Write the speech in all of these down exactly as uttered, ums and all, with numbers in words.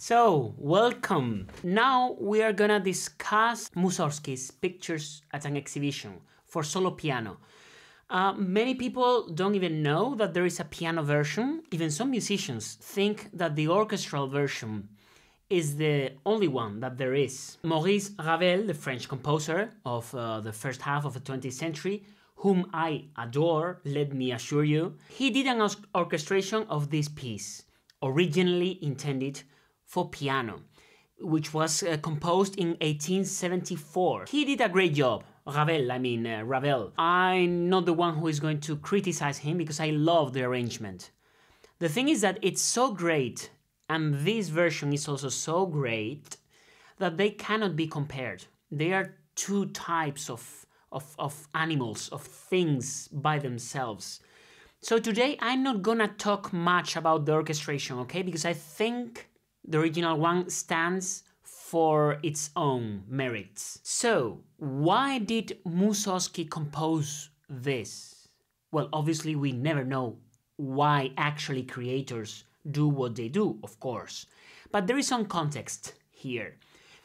So, welcome. Now we are gonna discuss Mussorgsky's pictures at an exhibition for solo piano. Uh, many people don't even know that there is a piano version. Even some musicians think that the orchestral version is the only one that there is. Maurice Ravel, the French composer of uh, the first half of the twentieth century, whom I adore, let me assure you, he did an orchestration of this piece, originally intended for piano, which was uh, composed in eighteen seventy-four. He did a great job. Ravel, I mean uh, Ravel. I'm not the one who is going to criticize him because I love the arrangement. The thing is that it's so great, and this version is also so great, that they cannot be compared. They are two types of, of, of animals, of things by themselves. So today I'm not gonna talk much about the orchestration, okay? Because I think the original one stands for its own merits. So, why did Mussorgsky compose this? Well, obviously we never know why actually creators do what they do, of course. But there is some context here.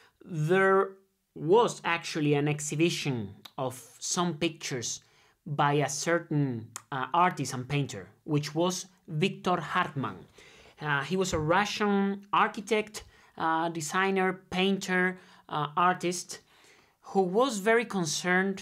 There was actually an exhibition of some pictures by a certain uh, artist and painter, which was Victor Hartmann. Uh, he was a Russian architect, uh, designer, painter, uh, artist, who was very concerned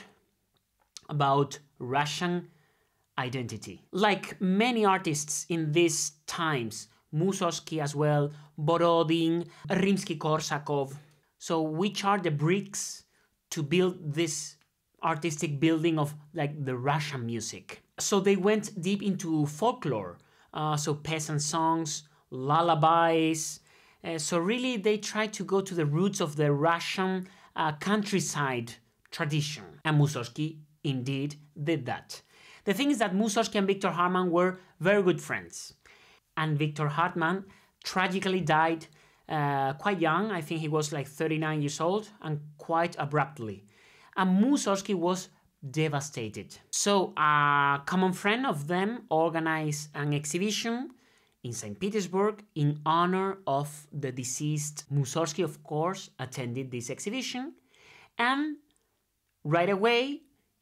about Russian identity. Like many artists in these times, Mussorgsky as well, Borodin, Rimsky-Korsakov. So which are the bricks to build this artistic building of like the Russian music? So they went deep into folklore. Uh, so peasant songs, lullabies. Uh, so really they tried to go to the roots of the Russian uh, countryside tradition. And Mussorgsky indeed did that. The thing is that Mussorgsky and Victor Hartmann were very good friends. And Victor Hartmann tragically died uh, quite young. I think he was like thirty-nine years old, and quite abruptly. And Mussorgsky was devastated. So a common friend of them organized an exhibition in Saint Petersburg in honor of the deceased. Mussorgsky, of course, attended this exhibition, and right away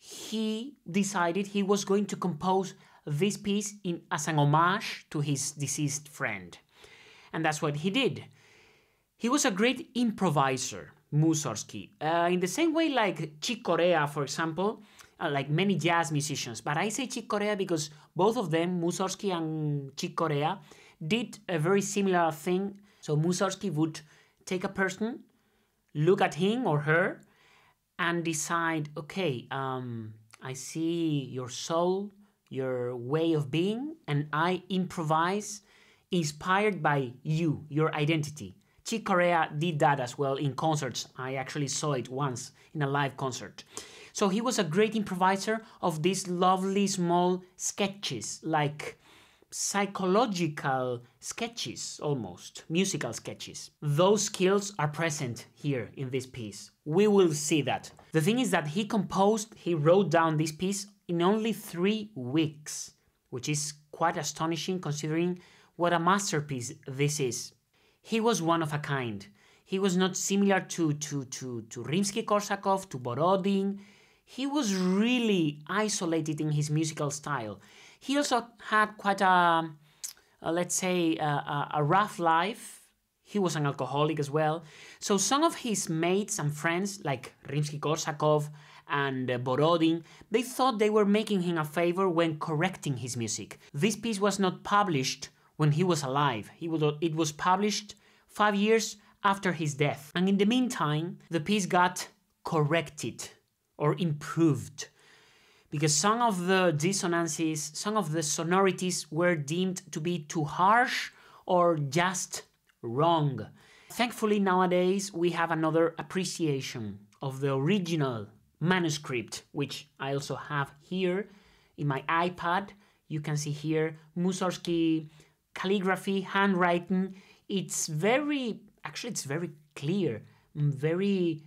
he decided he was going to compose this piece in, as an homage to his deceased friend. And that's what he did. He was a great improviser, Mussorgsky, uh, in the same way like Chick Corea, for example, uh, like many jazz musicians. But I say Chick Corea because both of them, Mussorgsky and Chick Corea, did a very similar thing. So Mussorgsky would take a person, look at him or her, and decide, okay, um, I see your soul, your way of being, and I improvise inspired by you, your identity. Chick Corea did that as well in concerts. I actually saw it once in a live concert. So he was a great improviser of these lovely small sketches, like psychological sketches almost, musical sketches. Those skills are present here in this piece. We will see that. The thing is that he composed, he wrote down this piece in only three weeks, which is quite astonishing considering what a masterpiece this is. He was one of a kind. He was not similar to, to, to, to Rimsky-Korsakov, to Borodin. He was really isolated in his musical style. He also had quite a, a let's say, a, a rough life. He was an alcoholic as well. So some of his mates and friends, like Rimsky-Korsakov and uh, Borodin, they thought they were making him a favor when correcting his music. This piece was not published when he was alive. He would, it was published five years after his death. And in the meantime, the piece got corrected or improved, because some of the dissonances, some of the sonorities were deemed to be too harsh or just wrong. Thankfully, nowadays we have another appreciation of the original manuscript, which I also have here in my iPad. You can see here Mussorgsky calligraphy, handwriting. It's very, actually it's very clear, very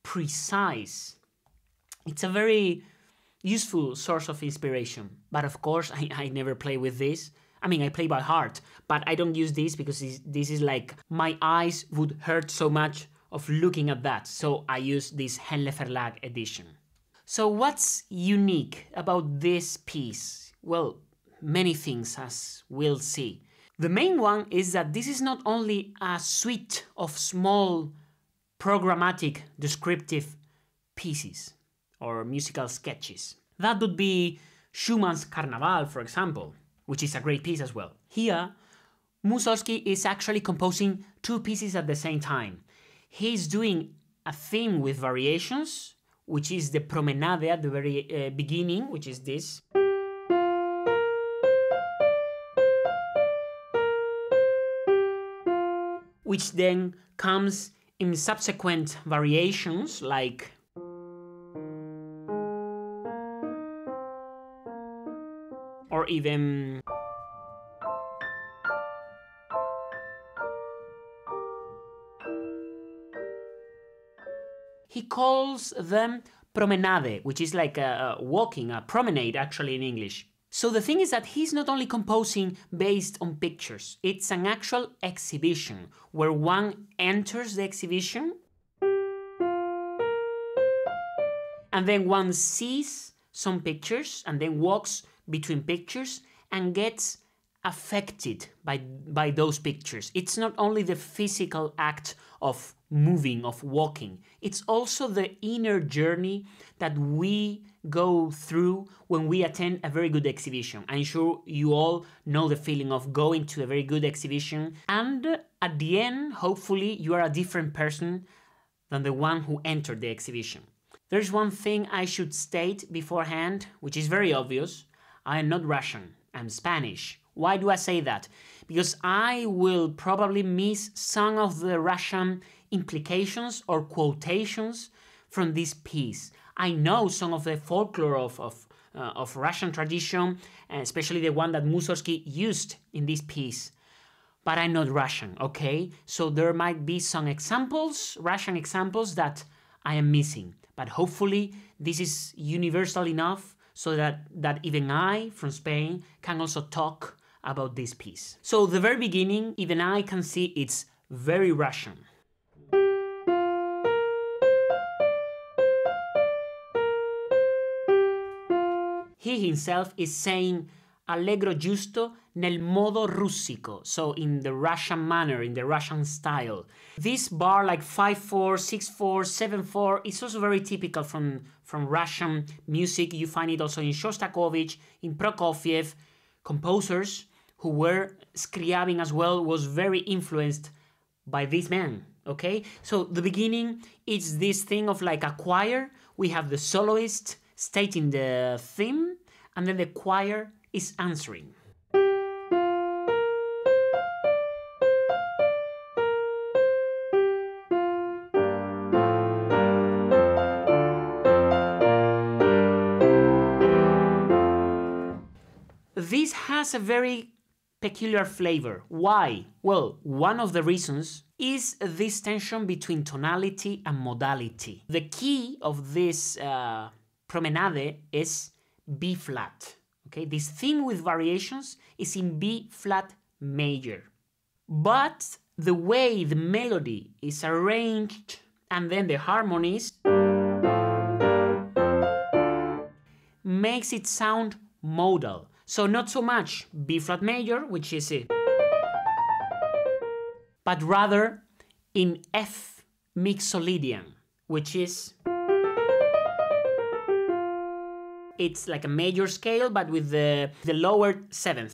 precise. It's a very useful source of inspiration. But of course, I, I never play with this. I mean, I play by heart, but I don't use this because this is like, my eyes would hurt so much of looking at that. So I use this Henle Verlag edition. So what's unique about this piece? Well, many things, as we'll see. The main one is that this is not only a suite of small programmatic descriptive pieces or musical sketches. That would be Schumann's Carnaval, for example, which is a great piece as well. Here, Mussorgsky is actually composing two pieces at the same time. He's doing a theme with variations, which is the Promenade at the very uh, beginning, which is this. Which then comes in subsequent variations, like or even he calls them promenade, which is like a, a walking, a promenade actually in English. So the thing is that he's not only composing based on pictures, it's an actual exhibition where one enters the exhibition and then one sees some pictures and then walks between pictures and gets affected by, by those pictures. It's not only the physical act of moving, of walking, it's also the inner journey that we go through when we attend a very good exhibition. I'm sure you all know the feeling of going to a very good exhibition and at the end, hopefully, you are a different person than the one who entered the exhibition. There's one thing I should state beforehand, which is very obvious. I am not Russian, I'm Spanish. Why do I say that? Because I will probably miss some of the Russian implications or quotations from this piece. I know some of the folklore of, of, uh, of Russian tradition, especially the one that Mussorgsky used in this piece. But I'm not Russian, okay? So there might be some examples, Russian examples, that I am missing. But hopefully this is universal enough so that, that even I, from Spain, can also talk about this piece. So the very beginning, even I can see it's very Russian. He himself is saying allegro giusto nel modo russico, so in the Russian manner, in the Russian style. This bar, like five four, six four, seven four, is also very typical from, from Russian music. You find it also in Shostakovich, in Prokofiev. Composers who were Scriabin as well was very influenced by this man, okay? So the beginning, it's this thing of like a choir. We have the soloist stating the theme, and then the choir is answering. This has a very peculiar flavor. Why? Well, one of the reasons is this tension between tonality and modality. The key of this uh, promenade is B flat. Okay, this theme with variations is in B flat major. But the way the melody is arranged and then the harmonies makes it sound modal. So not so much B flat major, which is it, but rather in F mixolydian, which is, it's like a major scale, but with the, the lower seventh.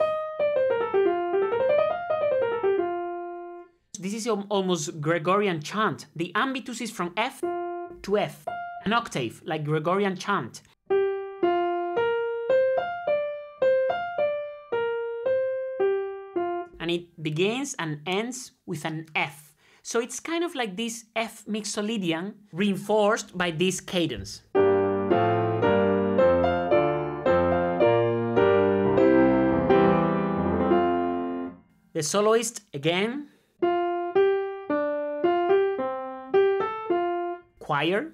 This is almost Gregorian chant. The ambitus is from F to F, an octave, like Gregorian chant. And it begins and ends with an F. So it's kind of like this F mixolydian reinforced by this cadence. The soloist again. Choir.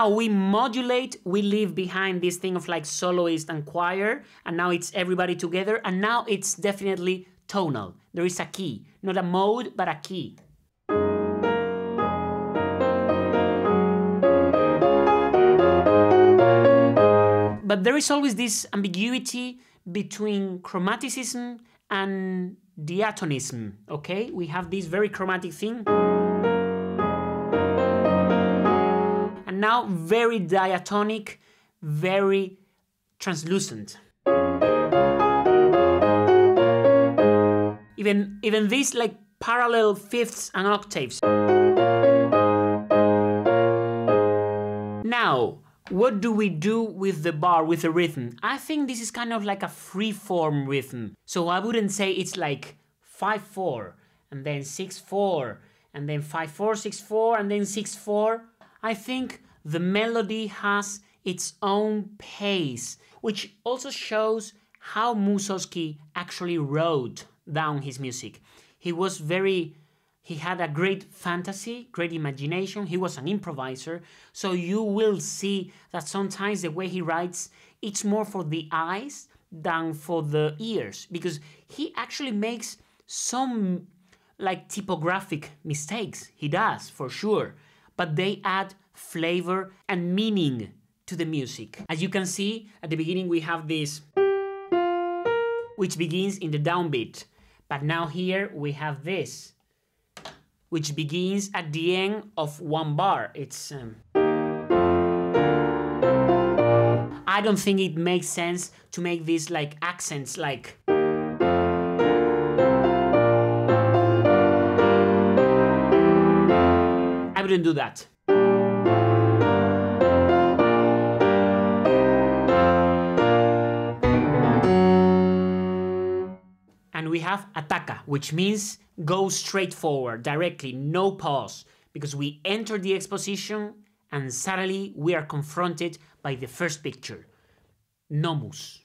now we modulate, we leave behind this thing of like soloist and choir, and now it's everybody together, and now it's definitely tonal. There is a key, not a mode, but a key. But there is always this ambiguity between chromaticism and diatonism, okay? We have this very chromatic thing. And now very diatonic, very translucent. Even, even these like parallel fifths and octaves. Now, what do we do with the bar, with the rhythm? I think this is kind of like a free-form rhythm. So I wouldn't say it's like five four, and then six four, and then five four, six four, and then six four. I think the melody has its own pace, which also shows how Mussorgsky actually wrote down his music. He was very... He had a great fantasy, great imagination. He was an improviser. So you will see that sometimes the way he writes, it's more for the eyes than for the ears, because he actually makes some like typographic mistakes. He does, for sure, but they add flavor and meaning to the music. As you can see, at the beginning we have this, which begins in the downbeat. But now here we have this, which begins at the end of one bar. It's... Um... I don't think it makes sense to make these like accents like... I wouldn't do that. And we have ataca, which means go straight forward, directly, no pause, because we enter the exposition and suddenly we are confronted by the first picture, Nomus.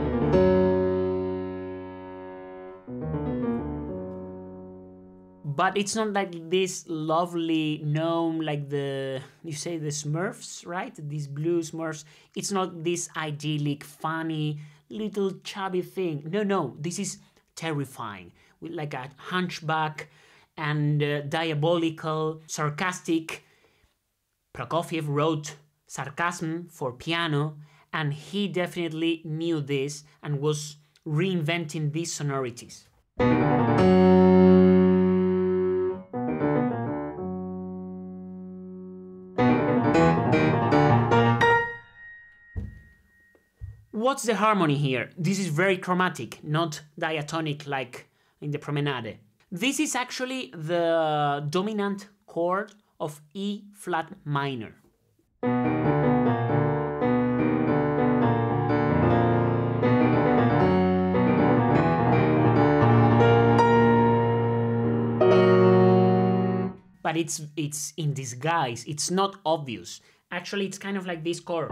But it's not like this lovely gnome, like the, you say the Smurfs, right? These blue Smurfs. It's not this idyllic, funny, little chubby thing. No, no, this is terrifying, with like a hunchback and uh, diabolical, sarcastic. Prokofiev wrote sarcasm for piano, and he definitely knew this and was reinventing these sonorities. What's the harmony here? This is very chromatic, not diatonic like in the Promenade. This is actually the dominant chord of E flat minor. But it's, it's in disguise, it's not obvious. Actually, it's kind of like this chord.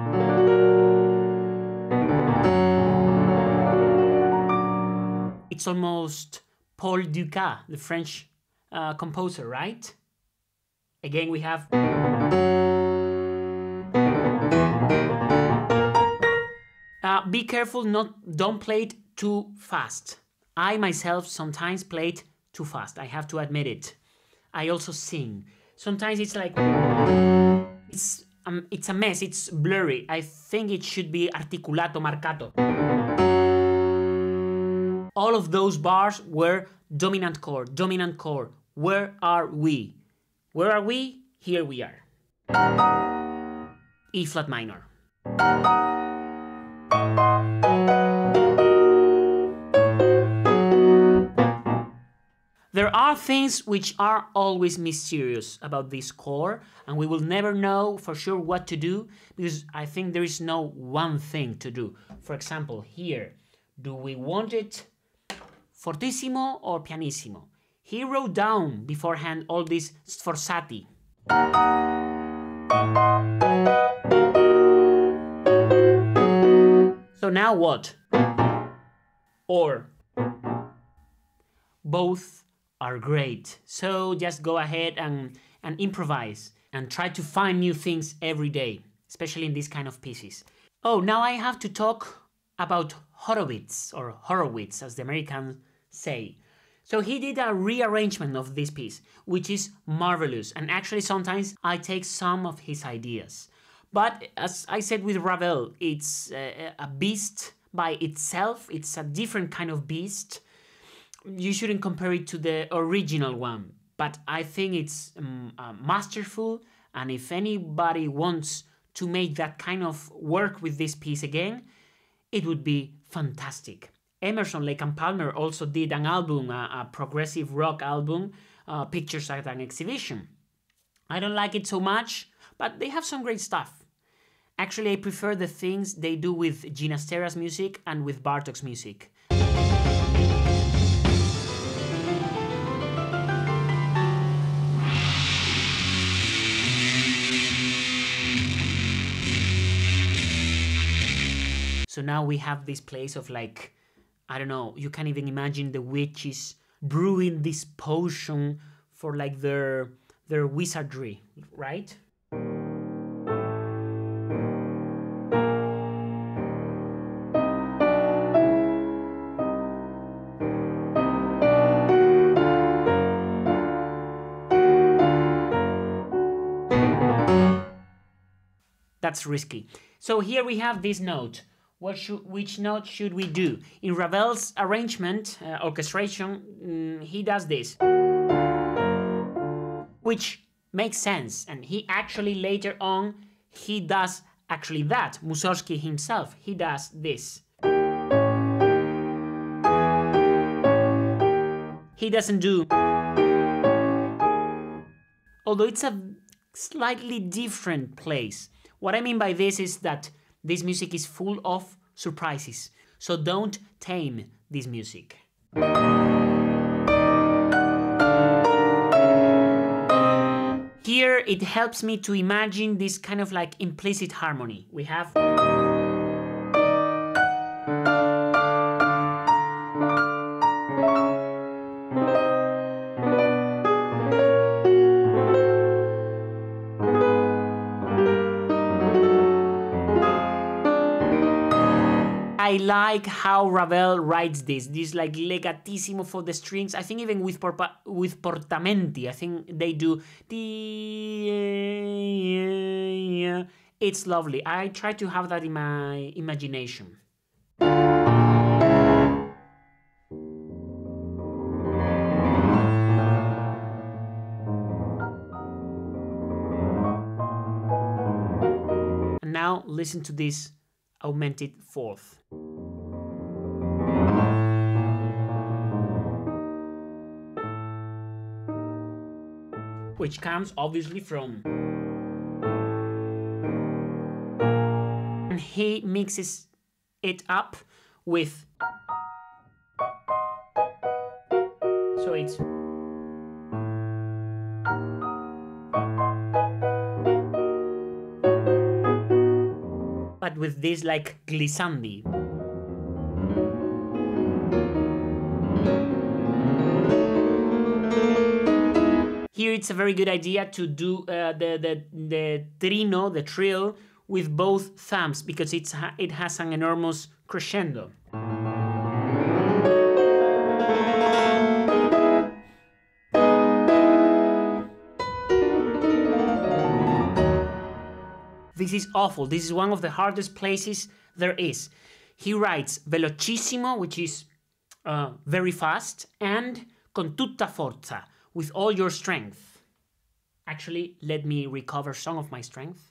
It's almost Paul Dukas, the French uh, composer, right? Again, we have... Uh, be careful, not, don't play it too fast. I myself sometimes play it too fast, I have to admit it. I also sing. Sometimes it's like... It's, um, it's a mess, it's blurry. I think it should be articulato, marcato. All of those bars were dominant chord, dominant chord. Where are we? Where are we? Here we are. E flat minor. There are things which are always mysterious about this score, and we will never know for sure what to do, because I think there is no one thing to do. For example, here, do we want it fortissimo or pianissimo? He wrote down beforehand all these sforzati. So now what? Or both are great. So just go ahead and, and improvise and try to find new things every day. especially in these kind of pieces. Oh, now I have to talk about Horowitz, or Horowitz as the Americans say. So he did a rearrangement of this piece, which is marvelous, and actually sometimes I take some of his ideas. But as I said with Ravel, it's a, a beast by itself, it's a different kind of beast. You shouldn't compare it to the original one, but I think it's um, uh, masterful, and if anybody wants to make that kind of work with this piece again, it would be fantastic. Emerson, Lake and Palmer also did an album, a, a progressive rock album, uh, Pictures at an Exhibition. I don't like it so much, but they have some great stuff. Actually, I prefer the things they do with Ginastera's music and with Bartok's music. So now we have this place of like, I don't know, you can't even imagine the witches brewing this potion for like their, their wizardry, right? That's risky. So here we have this note. What should, which note should we do? In Ravel's arrangement, uh, orchestration, mm, he does this, which makes sense. And he actually later on, he does actually that. Mussorgsky himself, he does this. He doesn't do, although it's a slightly different place. What I mean by this is that this music is full of surprises, so don't tame this music. Here it helps me to imagine this kind of like implicit harmony. We have I like how Ravel writes this, this like legatissimo for the strings. I think even with Porpa, with Portamenti, I think they do the. It's lovely. I try to have that in my imagination. And now listen to this augmented fourth. Which comes obviously from. And he mixes it up with. So it's. But with this like glissandi. Here it's a very good idea to do uh, the, the, the trino, the trill, with both thumbs, because it's ha it has an enormous crescendo. This is awful. This is one of the hardest places there is. He writes velocissimo, which is uh, very fast, and con tutta forza, with all your strength. Actually, let me recover some of my strength.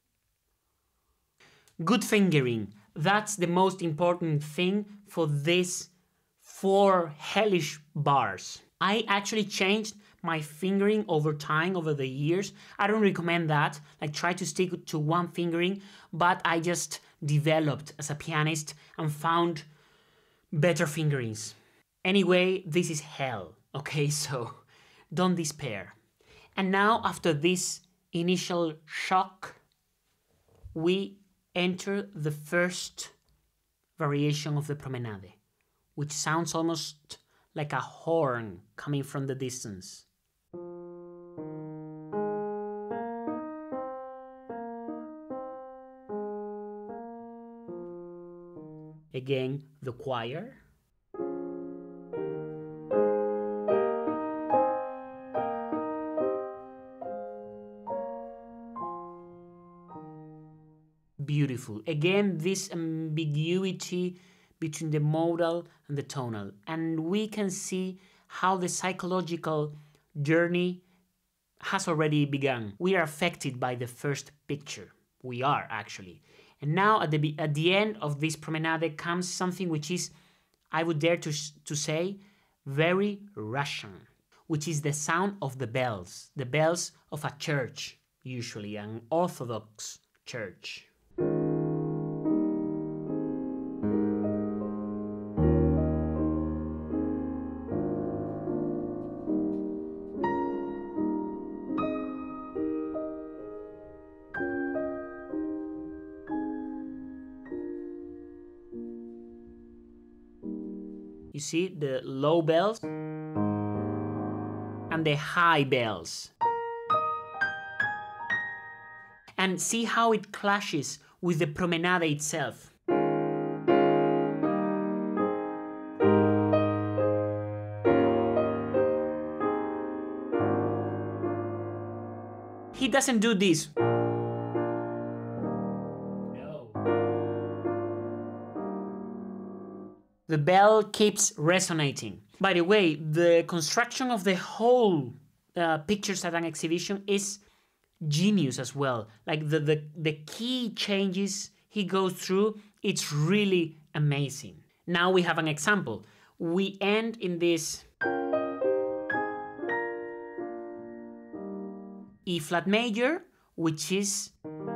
Good fingering. That's the most important thing for these four hellish bars. I actually changed my fingering over time, over the years. I don't recommend that. Like, try to stick to one fingering, but I just developed as a pianist and found better fingerings. Anyway, this is hell, okay? So don't despair. And now, after this initial shock, we enter the first variation of the Promenade, which sounds almost like a horn coming from the distance. again the choir. Beautiful. Again, this ambiguity between the modal and the tonal. And we can see how the psychological journey has already begun. We are affected by the first picture. We are, actually. And now at the, at the end of this promenade comes something which is, I would dare to, to say, very Russian, which is the sound of the bells. The bells of a church, usually an Orthodox church. You see the low bells and the high bells. And see how it clashes with the promenade itself. He doesn't do this. The bell keeps resonating. By the way, the construction of the whole uh, Pictures at an Exhibition is genius as well. Like the, the, the key changes he goes through, it's really amazing. Now we have an example. We end in this E flat major, which is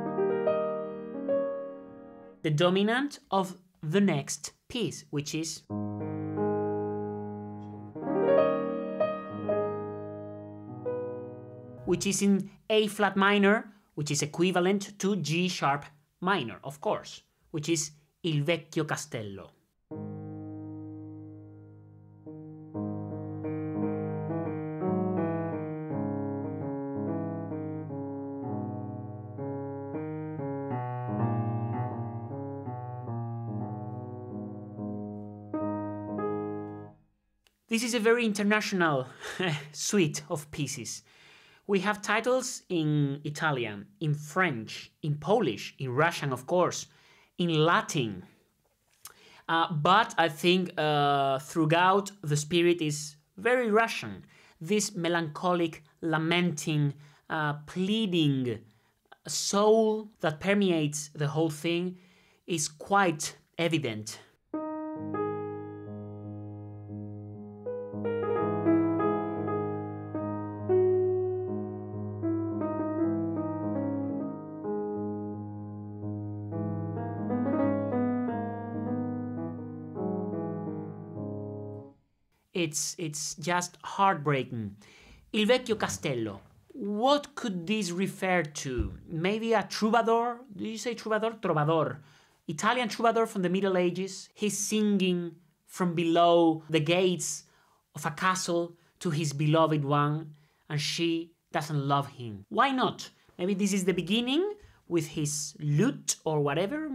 the dominant of the next piece, which is which is in A flat minor, which is equivalent to G sharp minor, of course, which is Il Vecchio Castello. This is a very international suite of pieces. We have titles in Italian, in French, in Polish, in Russian, of course, in Latin. Uh, but I think uh, throughout the spirit is very Russian. This melancholic, lamenting, uh, pleading soul that permeates the whole thing is quite evident. It's, it's just heartbreaking. Il Vecchio Castello. What could this refer to? Maybe a troubadour? Do you say troubadour? Trovador. Italian troubadour from the Middle Ages. He's singing from below the gates of a castle to his beloved one, and she doesn't love him. Why not? Maybe this is the beginning with his lute or whatever.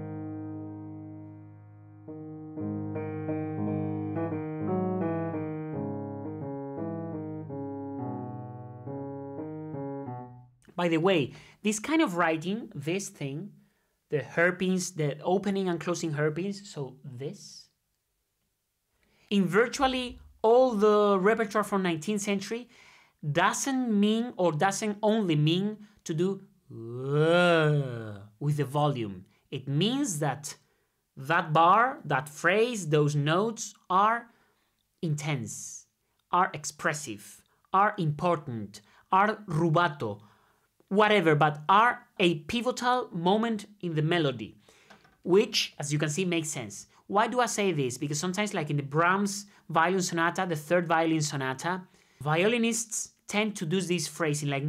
By the way, this kind of writing, this thing, the hairpins, the opening and closing hairpins, so this, in virtually all the repertoire from nineteenth century, doesn't mean or doesn't only mean to do uh, with the volume. It means that that bar, that phrase, those notes are intense, are expressive, are important, are rubato, whatever, but are a pivotal moment in the melody, which, as you can see, makes sense. Why do I say this? Because sometimes, like in the Brahms violin sonata, the third violin sonata, violinists tend to do this phrasing like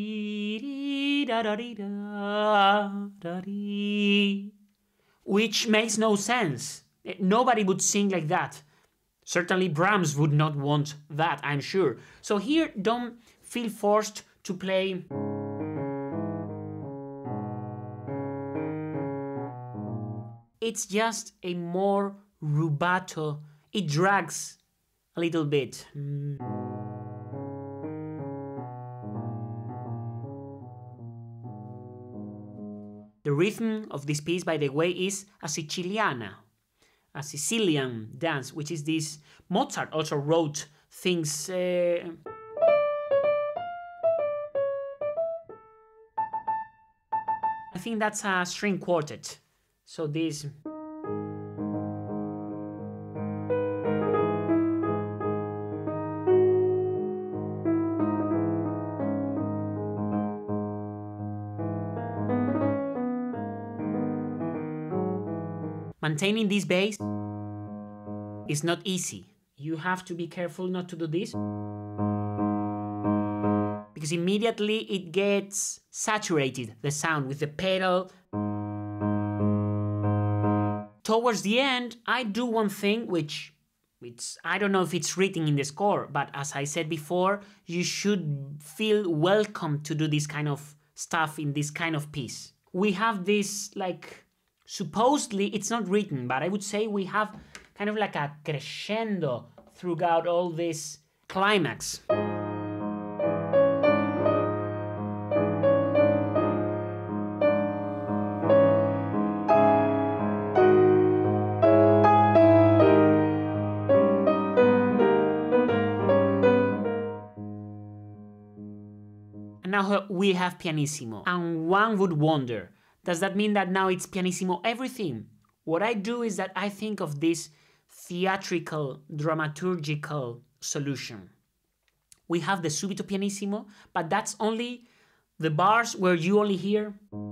which makes no sense. Nobody would sing like that. Certainly Brahms would not want that, I'm sure. So here, don't feel forced to play it's just a more rubato. It drags a little bit. Mm. The rhythm of this piece, by the way, is a Siciliana, a Sicilian dance, which is this. Mozart also wrote things. Uh, I think that's a string quartet. So this. Maintaining this bass is not easy. You have to be careful not to do this, because immediately it gets saturated, the sound, with the pedal. Towards the end, I do one thing which, which I don't know if it's written in the score, but as I said before, you should feel welcome to do this kind of stuff in this kind of piece. We have this, like, supposedly it's not written, but I would say we have kind of like a crescendo throughout all this climax. And now we have pianissimo, and one would wonder, does that mean that now it's pianissimo everything? What I do is that I think of this theatrical, dramaturgical solution. We have the subito pianissimo, but that's only the bars where you only hear.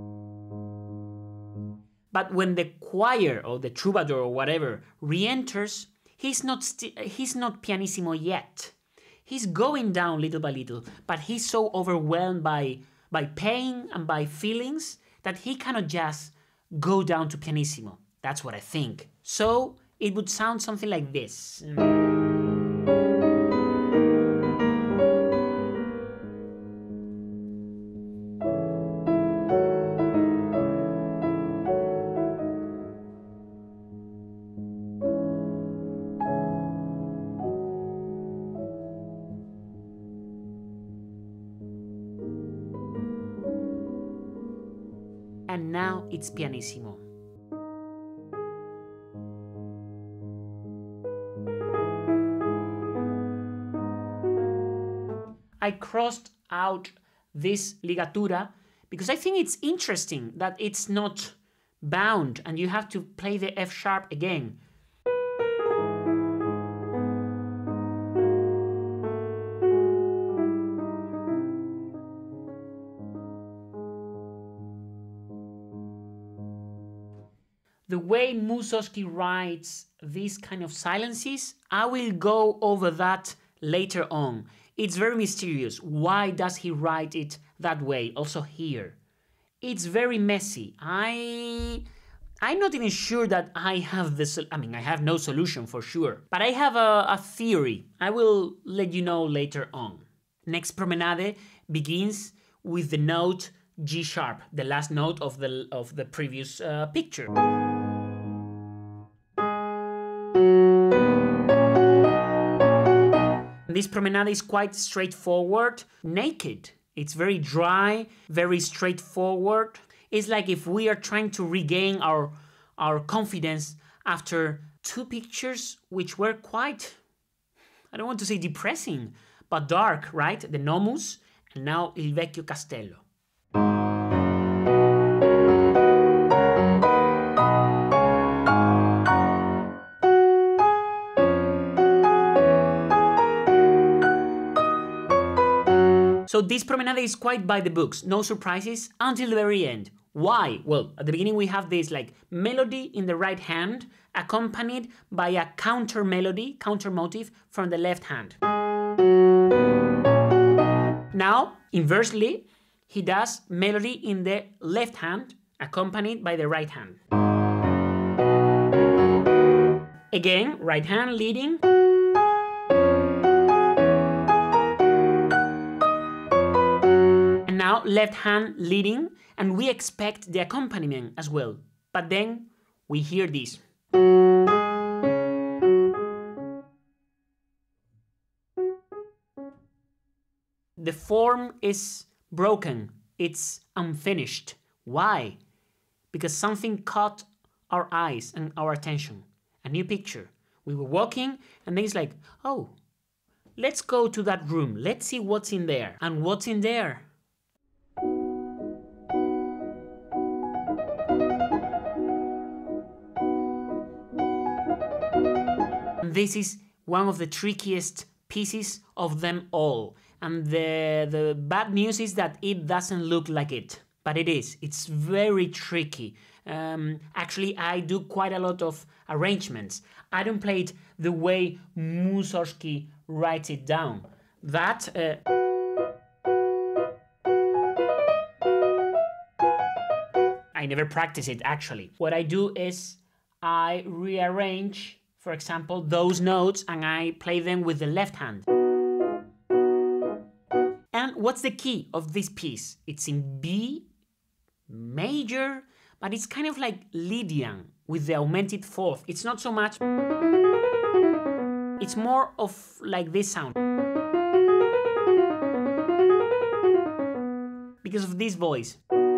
But when the choir or the troubadour or whatever re-enters, he's not he's not pianissimo yet. He's going down little by little, but he's so overwhelmed by, by pain and by feelings that he cannot just go down to pianissimo. That's what I think. So it would sound something like this. And now it's pianissimo. I crossed out this ligatura because I think it's interesting that it's not bound and you have to play the F sharp again. The way Mussorgsky writes these kind of silences, I will go over that later on. It's very mysterious. Why does he write it that way? Also here. It's very messy. I... I'm not even sure that I have the... I mean, I have no solution for sure. But I have a, a theory. I will let you know later on. Next promenade begins with the note G sharp, the last note of the, of the previous uh, picture. This promenade is quite straightforward, naked. It's very dry, very straightforward. It's like if we are trying to regain our, our confidence after two pictures which were quite, I don't want to say depressing, but dark, right? The Nomus and now Il Vecchio Castello. So this promenade is quite by the books, no surprises until the very end. Why? Well, at the beginning we have this like melody in the right hand, accompanied by a counter melody, counter motive from the left hand. Now, inversely, he does melody in the left hand, accompanied by the right hand. Again, right hand leading. Now left hand leading, and we expect the accompaniment as well. But then we hear this. The form is broken, it's unfinished. Why? Because something caught our eyes and our attention. A new picture. We were walking and then it's like, oh, let's go to that room. Let's see what's in there. And what's in there? This is one of the trickiest pieces of them all. And the, the bad news is that it doesn't look like it. But it is. It's very tricky. Um, actually, I do quite a lot of arrangements. I don't play it the way Mussorgsky writes it down. That... Uh, I never practice it, actually. What I do is I rearrange, for example, those notes and I play them with the left hand. And what's the key of this piece? It's in B major, but it's kind of like Lydian with the augmented fourth. It's not so much... It's more of like this sound. Because of this voice.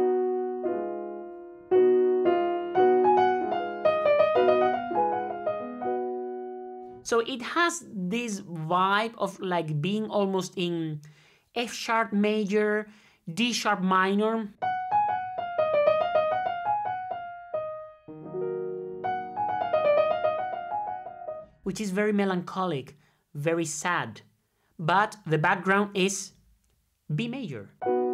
So it has this vibe of like being almost in F sharp major, D sharp minor. Which is very melancholic, very sad. But the background is B major.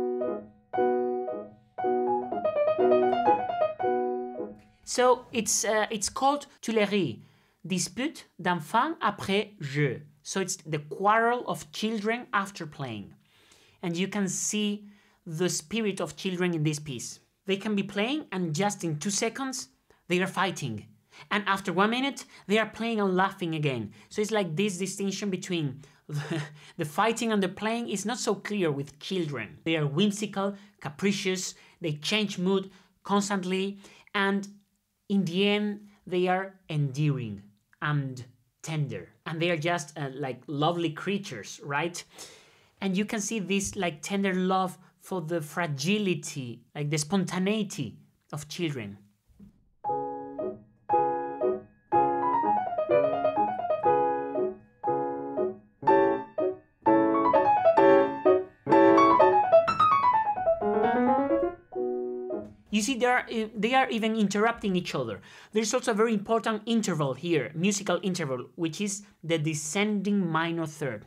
So it's, uh, it's called Tuileries, dispute d'enfants après jeu. So it's the quarrel of children after playing. And you can see the spirit of children in this piece. They can be playing and just in two seconds they are fighting. And after one minute they are playing and laughing again. So it's like this distinction between the, the fighting and the playing is not so clear with children. They are whimsical, capricious, they change mood constantly, and in the end they are endearing and tender. And they are just uh, like lovely creatures, right? And you can see this like tender love for the fragility, like the spontaneity of children. You see, they are, they are even interrupting each other. There's also a very important interval here, musical interval, which is the descending minor third.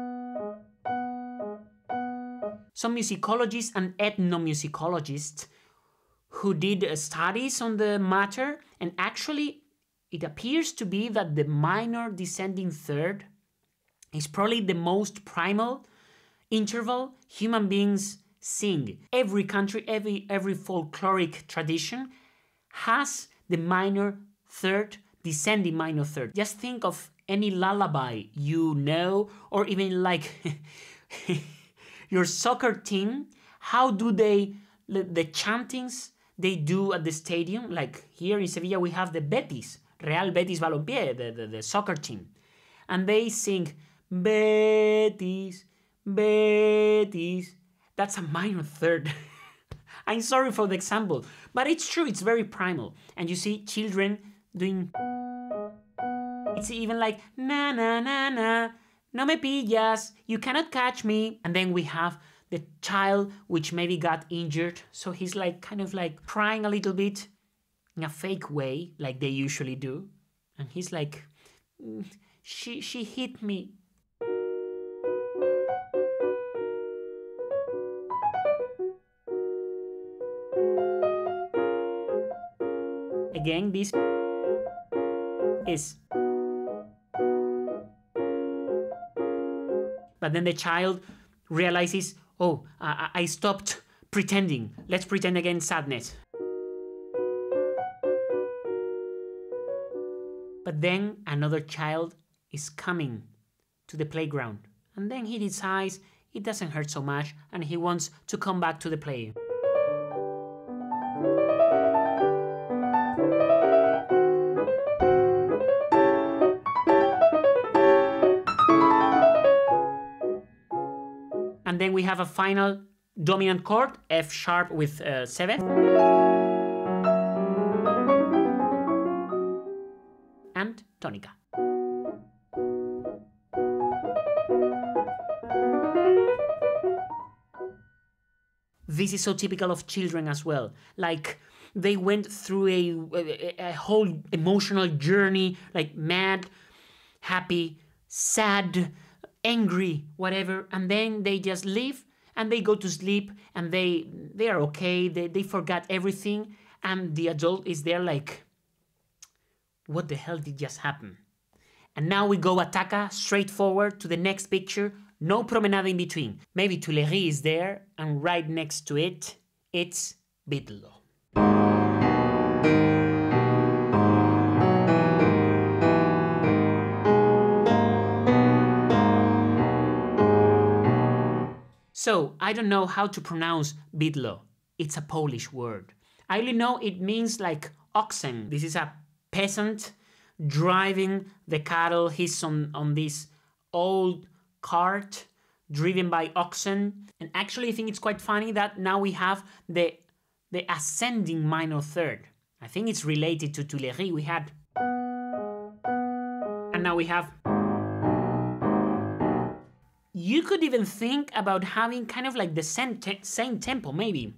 Some musicologists and ethnomusicologists who did studies on the matter, and actually it appears to be that the minor descending third is probably the most primal interval human beings sing. Every country, every, every folkloric tradition has the minor third, descending minor third. Just think of any lullaby you know, or even like your soccer team. How do they, the chantings they do at the stadium? Like here in Sevilla we have the Betis, Real Betis Balompié, the, the, the soccer team. And they sing Betis, Betis. That's a minor third. I'm sorry for the example, but it's true, it's very primal. And you see children doing... It's even like, na na na na, no me pillas, you cannot catch me. And then we have the child which maybe got injured, so he's like kind of like crying a little bit in a fake way, like they usually do. And he's like, she, she hit me. Again, this is. But then the child realizes, oh, I, I stopped pretending. Let's pretend again sadness. But then another child is coming to the playground. And then he decides it doesn't hurt so much and he wants to come back to the play. and then we have a final dominant chord, F sharp with uh, seventh, and tonica. This is so typical of children as well. Like, they went through a, a, a whole emotional journey, like mad, happy, sad, angry, whatever, and then they just leave and they go to sleep and they they are okay, they, they forgot everything, and the adult is there like, what the hell did just happen? And now we go Attacca, straight forward to the next picture, no promenade in between. Maybe Tuileries is there, and right next to it, it's Bidlo. So, I don't know how to pronounce Bidlo. It's a Polish word. I only know it means like oxen. This is a peasant driving the cattle. He's on, on this old cart driven by oxen. And actually I think it's quite funny that now we have the, the ascending minor third. I think it's related to Tuileries we had. And now we have... You could even think about having kind of like the same, te same tempo, maybe.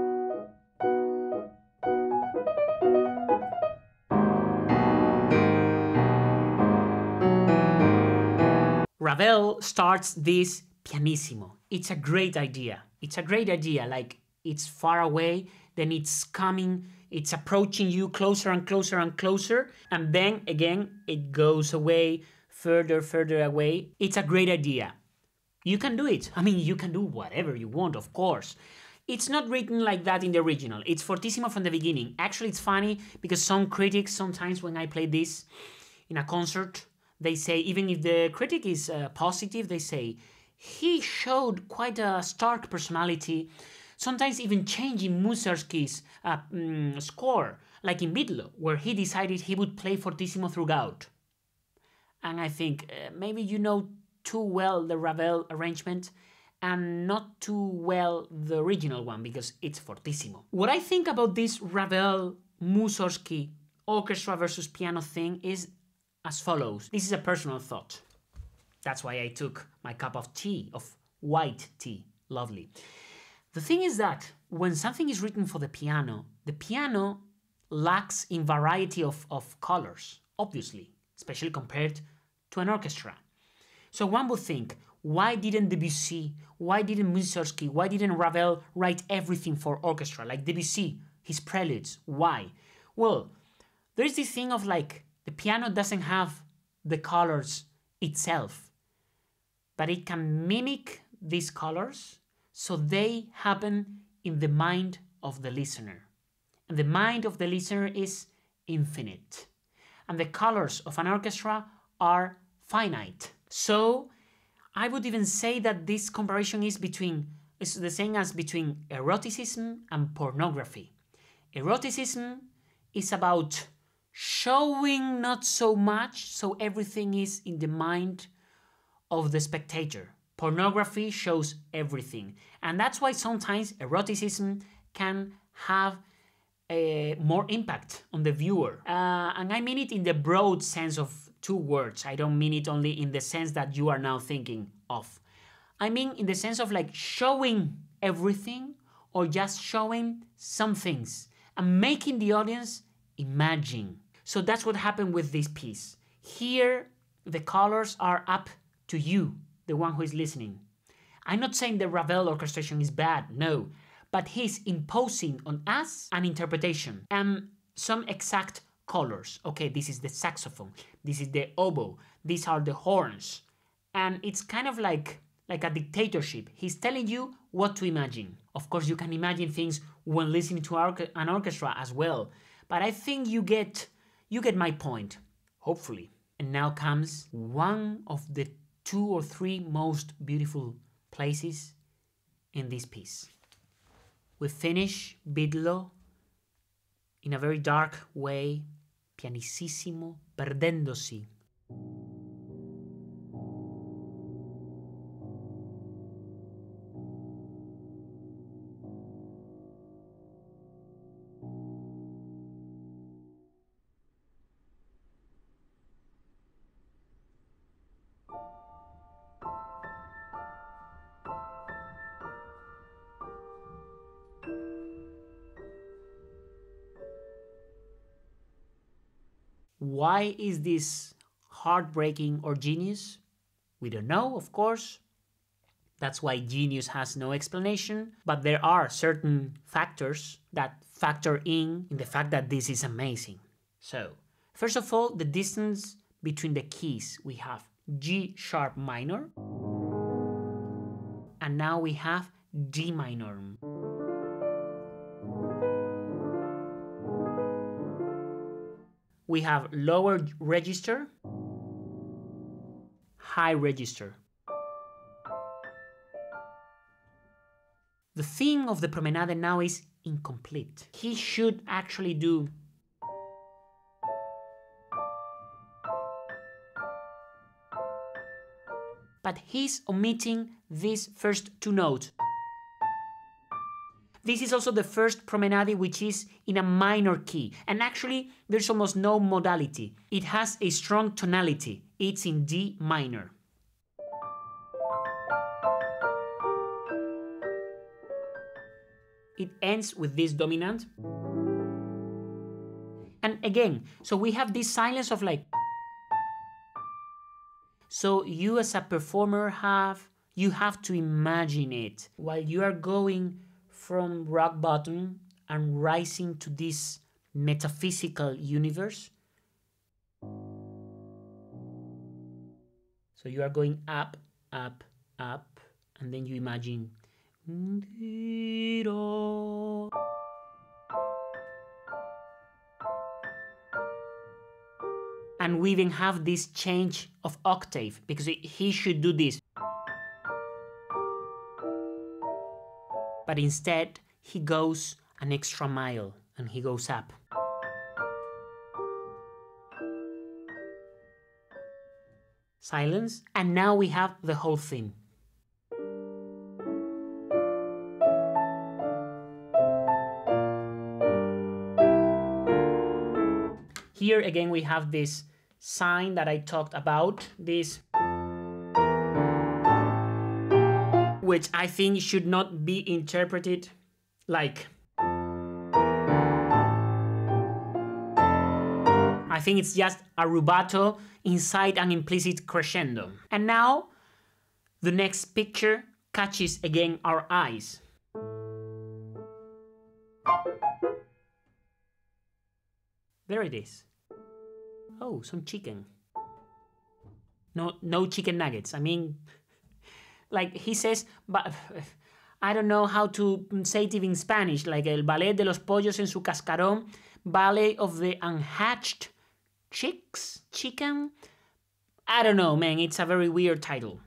Ravel starts this pianissimo. It's a great idea. It's a great idea. Like, it's far away, then it's coming, it's approaching you closer and closer and closer, and then again it goes away, further, further away. It's a great idea. You can do it. I mean, you can do whatever you want, of course. It's not written like that in the original. It's fortissimo from the beginning. Actually, it's funny because some critics, sometimes when I play this in a concert, they say, even if the critic is uh, positive, they say, he showed quite a stark personality, sometimes even changing Mussorgsky's uh, mm, score, like in Bidlo, where he decided he would play fortissimo throughout. And I think uh, maybe you know too well the Ravel arrangement and not too well the original one because it's fortissimo. What I think about this Ravel Mussorgsky orchestra versus piano thing is as follows. This is a personal thought. That's why I took my cup of tea, of white tea. Lovely. The thing is that when something is written for the piano, the piano lacks in variety of, of colors, obviously, especially compared to an orchestra. So one would think, why didn't Debussy, why didn't Mussorgsky, why didn't Ravel write everything for orchestra, like Debussy, his preludes? Why? Well, there's this thing of like, the piano doesn't have the colors itself, but it can mimic these colors so they happen in the mind of the listener. And the mind of the listener is infinite. And the colors of an orchestra are finite. So I would even say that this comparison is between, is the same as between eroticism and pornography. Eroticism is about showing not so much, so everything is in the mind of the spectator. Pornography shows everything. And that's why sometimes eroticism can have a more impact on the viewer. Uh, and I mean it in the broad sense of two words. I don't mean it only in the sense that you are now thinking of. I mean in the sense of like showing everything or just showing some things and making the audience imagine. So that's what happened with this piece. Here, the colors are up to you, the one who is listening. I'm not saying the Ravel orchestration is bad, no, but he's imposing on us an interpretation and some exact colors. Okay, this is the saxophone, this is the oboe, these are the horns. And it's kind of like, like a dictatorship. He's telling you what to imagine. Of course, you can imagine things when listening to an orchestra as well. But I think you get, you get my point, hopefully. And now comes one of the two or three most beautiful places in this piece. We finish Bidlo in a very dark way, pianissimo, perdendosi. why is this heartbreaking or genius? We don't know, of course. That's why genius has no explanation, but there are certain factors that factor in in the fact that this is amazing. So, first of all, the distance between the keys. We have G sharp minor, and now we have D minor. We have lower register, high register. The theme of the Promenade now is incomplete. He should actually do but he's omitting these first two notes. This is also the first Promenade which is in a minor key, and actually there's almost no modality. It has a strong tonality. It's in D minor. It ends with this dominant. And again, so we have this silence of like. So you as a performer have, you have to imagine it while you are going from rock bottom and rising to this metaphysical universe. So you are going up, up, up, and then you imagine. And we even have this change of octave because he should do this. But instead, he goes an extra mile and he goes up. Silence, and now we have the whole thing. Here again we have this sign that I talked about, this, which I think should not be interpreted like. I think it's just a rubato inside an implicit crescendo. And now the next picture catches again our eyes. There it is. Oh, some chicken. No, no chicken nuggets. I mean, like he says, but I don't know how to say it even in Spanish, like el ballet de los pollos en su cascarón, ballet of the unhatched chicks, chicken. I don't know, man, it's a very weird title.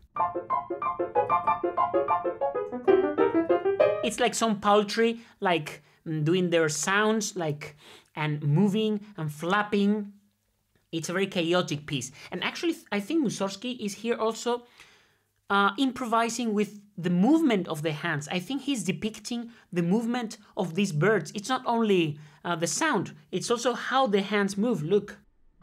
It's like some poultry, like doing their sounds, like, and moving and flapping. It's a very chaotic piece. And actually, I think Mussorgsky is here also uh, improvising with the movement of the hands. I think he's depicting the movement of these birds. It's not only uh, the sound, it's also how the hands move. Look.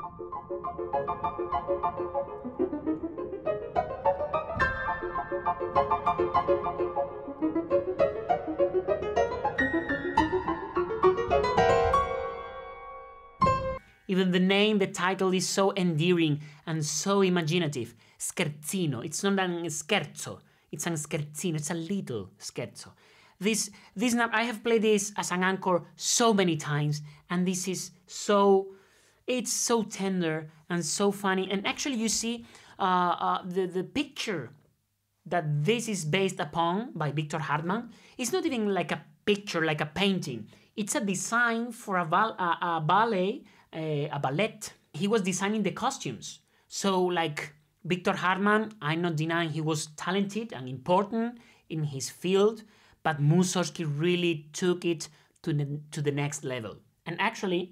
Even the name, the title is so endearing and so imaginative. Scherzino. It's not an scherzo. It's an scherzino. It's a little scherzo. This, this I have played this as an encore so many times, and this is so, it's so tender and so funny. And actually, you see uh, uh, the the picture that this is based upon by Victor Hartmann. It's not even like a picture, like a painting. It's a design for a, val a, a ballet. Uh, a ballet. He was designing the costumes. So like Victor Hartmann, I'm not denying he was talented and important in his field, but Mussorgsky really took it to the, to the next level. And actually,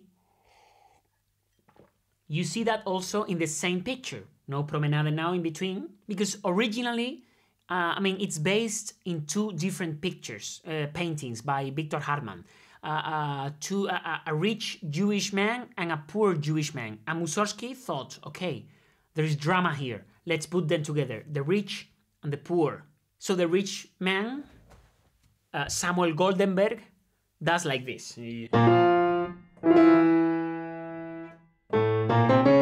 you see that also in the same picture. No Promenade now in between, because originally, uh, I mean, it's based in two different pictures, uh, paintings by Victor Hartmann. Uh, uh, to a, a rich Jewish man and a poor Jewish man. And Mussorgsky thought, okay, there is drama here. Let's put them together, the rich and the poor. So the rich man, uh, Samuel Goldenberg, does like this.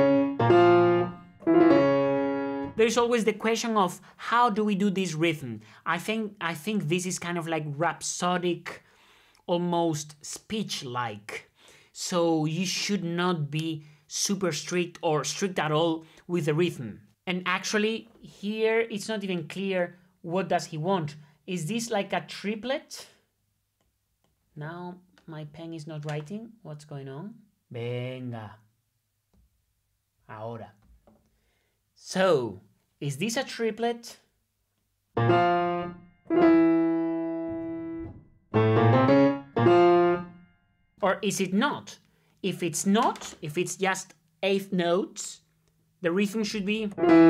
there's always the question of how do we do this rhythm? I think I think this is kind of like rhapsodic, almost speech-like. So you should not be super strict or strict at all with the rhythm. And actually here it's not even clear what does he want. Is this like a triplet? Now my pen is not writing. What's going on? Venga. Ahora. So, is this a triplet? Or is it not? If it's not, if it's just eighth notes, the rhythm should be...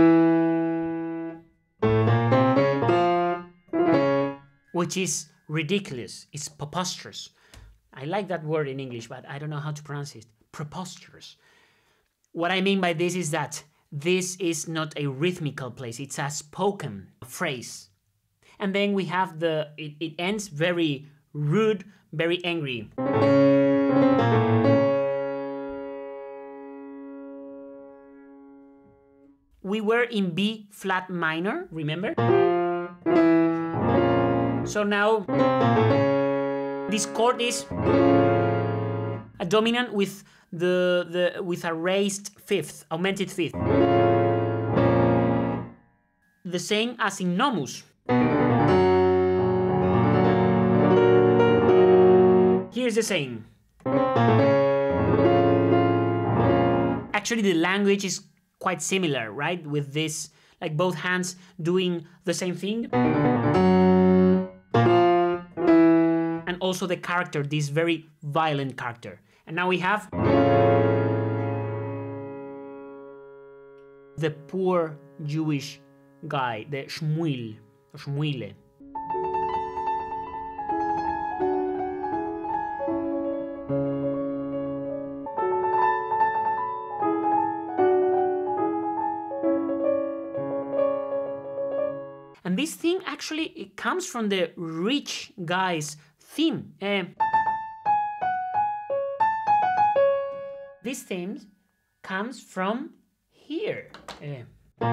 which is ridiculous. It's preposterous. I like that word in English, but I don't know how to pronounce it. Preposterous. What I mean by this is that this is not a rhythmical place. It's a spoken phrase. And then we have the... It, it ends very rude, very angry. We were in B flat minor, remember? So now this chord is a dominant with the the with a raised fifth, augmented fifth. The same as in Nomus. Here's the same. Actually, the language is quite similar, right? With this, like both hands doing the same thing. And also the character, this very violent character. And now we have the poor Jewish guy, the Shmuel, or Shmuele. And this thing actually it comes from the rich guy's theme. Uh, this theme comes from here. Uh,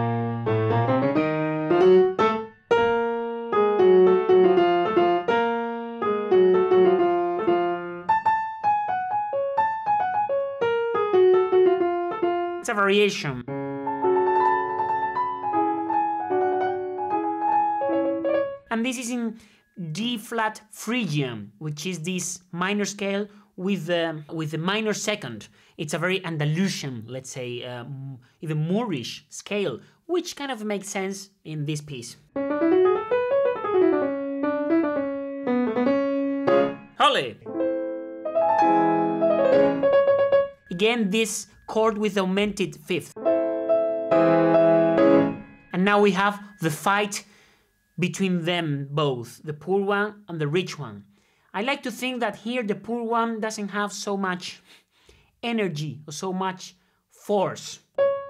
it's a variation. And this is in D flat Phrygian, which is this minor scale with the with the minor second. It's a very Andalusian, let's say, um, even Moorish scale, which kind of makes sense in this piece. Holly. Again, this chord with augmented fifth. And now we have the fight between them both, the poor one and the rich one. I like to think that here the poor one doesn't have so much energy or so much force.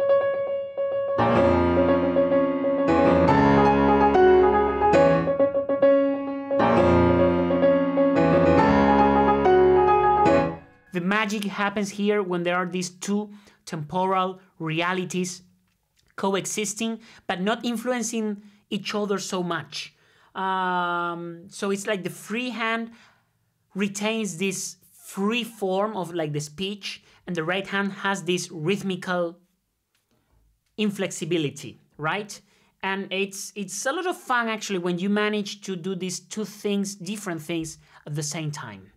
The magic happens here when there are these two temporal realities coexisting but not influencing each other so much. Um, so it's like the free hand retains this free form of like the speech, and the right hand has this rhythmical inflexibility, right? And it's it's a lot of fun actually when you manage to do these two things, different things at the same time.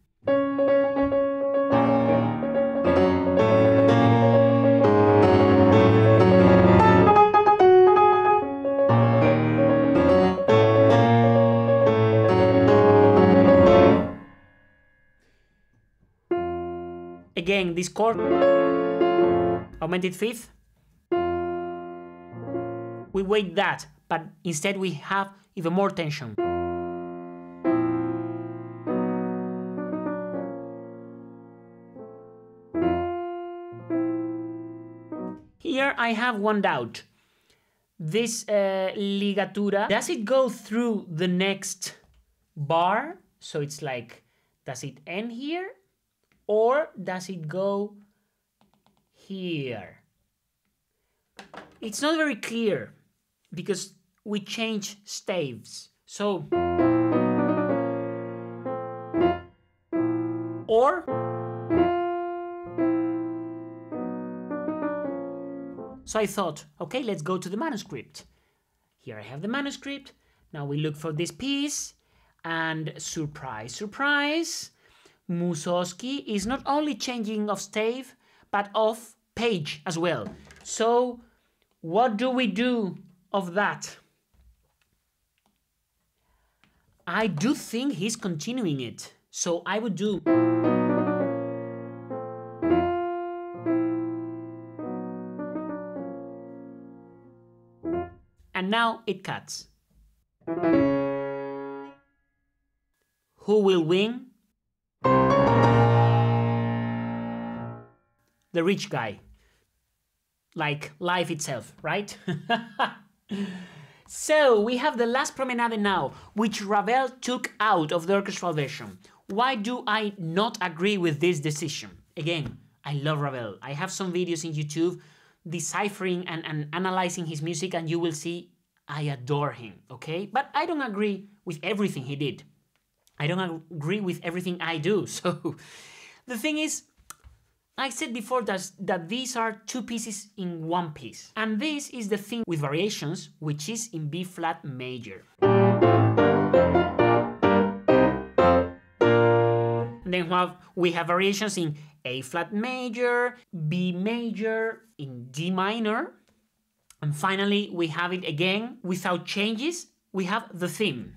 Again, this chord, augmented fifth, we wait that, but instead we have even more tension. Here I have one doubt. This uh, ligatura, does it go through the next bar? So it's like, does it end here? Or does it go here? It's not very clear. because we change staves. So, or, so I thought, okay, let's go to the manuscript. Here I have the manuscript. Now we look for this piece, and surprise, surprise, Mussorgsky is not only changing of stave, but of page as well. So what do we do of that? I do think he's continuing it. So I would do. And now it cuts. Who will win? The rich guy. Like life itself, right? So we have the last promenade now, which Ravel took out of the orchestral version. Why do I not agree with this decision? Again, I love Ravel. I have some videos in YouTube deciphering and, and analyzing his music, and you will see I adore him, okay? But I don't agree with everything he did. I don't agree with everything I do. So the thing is, I said before that, that these are two pieces in one piece. And this is the thing with variations, which is in B flat major. And then we have, we have variations in A flat major, B major, in D minor. And finally, we have it again without changes. We have the theme.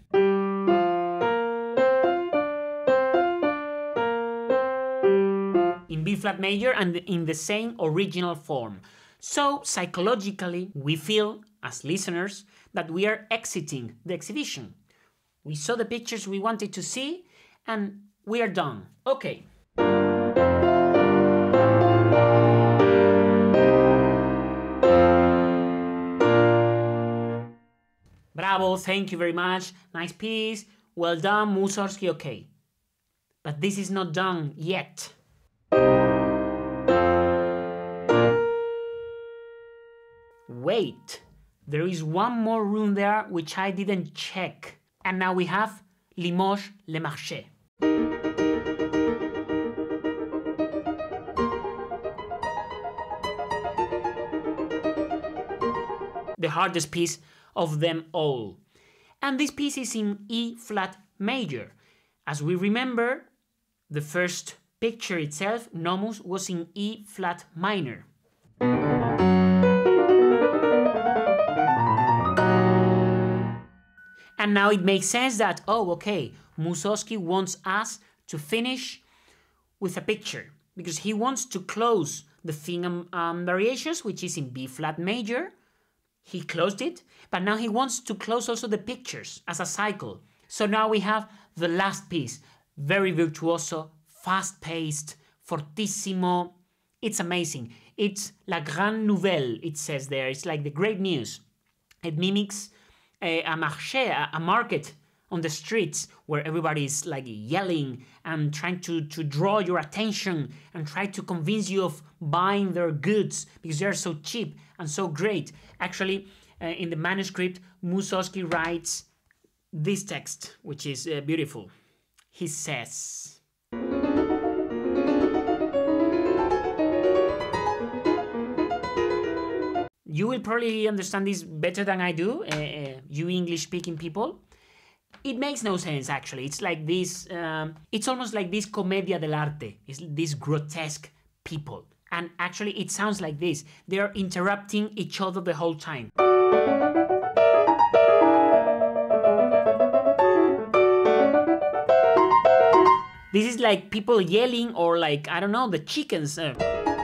In B flat major and in the same original form. So psychologically, we feel as listeners that we are exiting the exhibition. We saw the pictures we wanted to see and we are done. Okay. Bravo, thank you very much. Nice piece. Well done, Mussorgsky, okay. But this is not done yet. Wait, there is one more room there which I didn't check. And now we have Limoges Le Marché. The hardest piece of them all. And this piece is in E flat major. As we remember, the first picture itself, Nomus, was in E flat minor. And now it makes sense that, oh, okay, Mussorgsky wants us to finish with a picture because he wants to close the theme um, um, variations, which is in B flat major. He closed it, but now he wants to close also the pictures as a cycle. So now we have the last piece, very virtuoso, fast-paced, fortissimo. It's amazing. It's la grande nouvelle, it says there. It's like the great news. It mimics a, a marché, a, a market on the streets where everybody is like yelling and trying to, to draw your attention and try to convince you of buying their goods because they're so cheap and so great. Actually, uh, in the manuscript, Mussorgsky writes this text, which is uh, beautiful. He says, you will probably understand this better than I do, uh, uh, you English-speaking people. It makes no sense, actually. It's like this, um, it's almost like this commedia dell'arte. It's these grotesque people. And actually, it sounds like this. They're interrupting each other the whole time. This is like people yelling or like, I don't know, the chickens. Uh.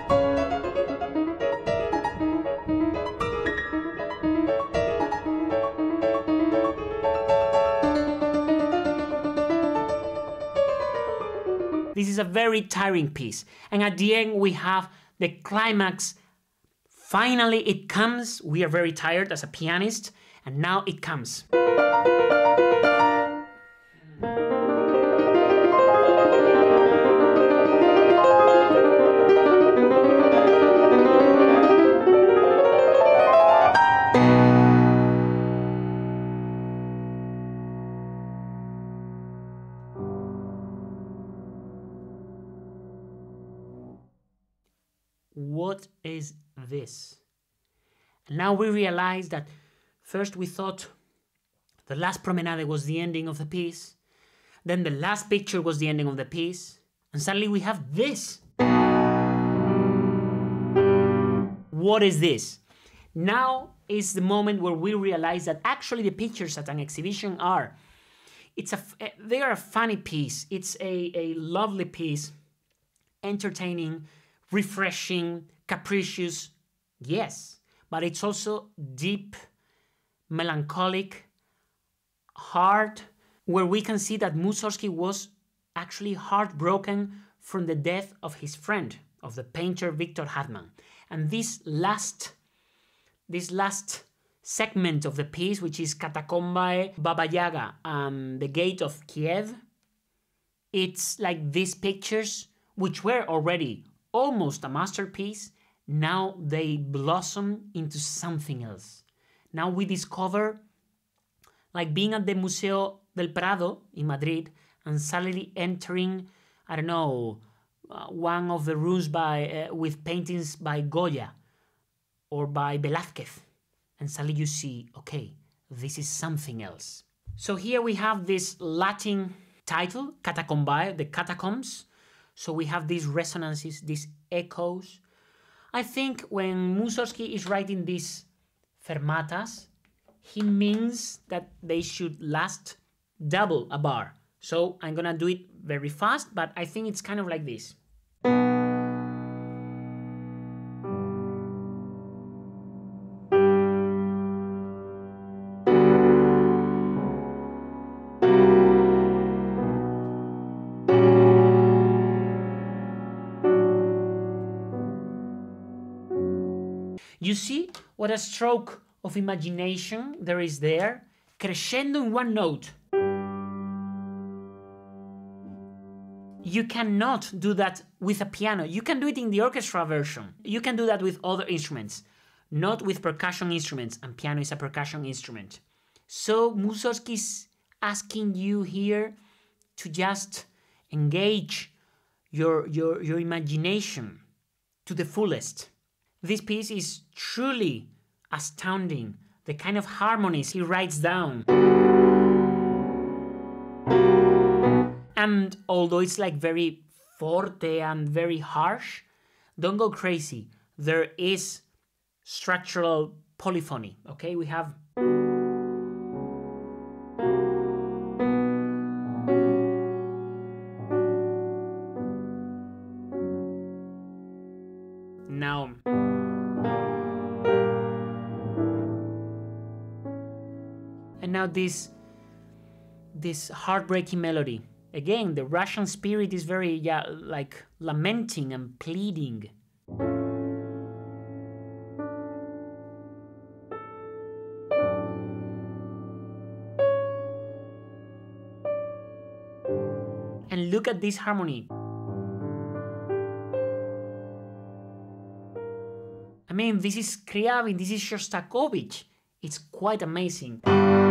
This is a very tiring piece. And at the end, we have the climax. Finally, it comes. We are very tired as a pianist. And now it comes. what is this? And now we realize that first we thought the last promenade was the ending of the piece, then the last picture was the ending of the piece, and suddenly we have this. What is this? Now is the moment where we realize that actually the pictures at an exhibition are, it's a, they are a funny piece, it's a, a lovely piece, entertaining, refreshing, capricious, yes, but it's also deep, melancholic, hard, where we can see that Mussorgsky was actually heartbroken from the death of his friend, of the painter Victor Hartmann. And this last, this last segment of the piece, which is Catacombae, Baba Yaga, and the Gate of Kiev, it's like these pictures, which were already almost a masterpiece, now they blossom into something else. Now we discover, like being at the Museo del Prado in Madrid and suddenly entering, I don't know, uh, one of the rooms by uh, with paintings by Goya or by Velázquez, and suddenly you see, okay, this is something else. So here we have this Latin title, Catacombae, the catacombs. So we have these resonances, these echoes. I think when Mussorgsky is writing these fermatas, he means that they should last double a bar. So I'm gonna do it very fast, but I think it's kind of like this. You see what a stroke of imagination there is there, crescendo in one note. You cannot do that with a piano. You can do it in the orchestra version. You can do that with other instruments, not with percussion instruments, and piano is a percussion instrument. So Mussorgsky is asking you here to just engage your, your, your imagination to the fullest. This piece is truly astounding, the kind of harmonies he writes down. And although it's like very forte and very harsh, don't go crazy. There is structural polyphony, okay? We have... Now... And now this, this heartbreaking melody. Again, the Russian spirit is very, yeah, like lamenting and pleading. And look at this harmony. I mean, this is Scriabin, this is Shostakovich. It's quite amazing.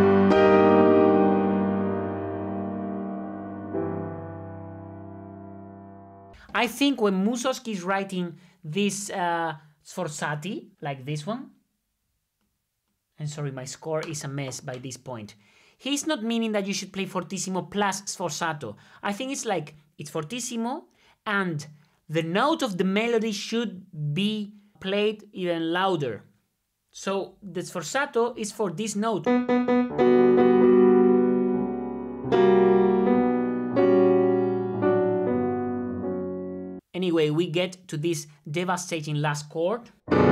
I think when Mussorgsky is writing this uh, sforzati, like this one, and sorry, my score is a mess by this point, he's not meaning that you should play fortissimo plus sforzato. I think it's like, it's fortissimo, and the note of the melody should be played even louder. So the sforzato is for this note. Anyway, we get to this devastating last chord.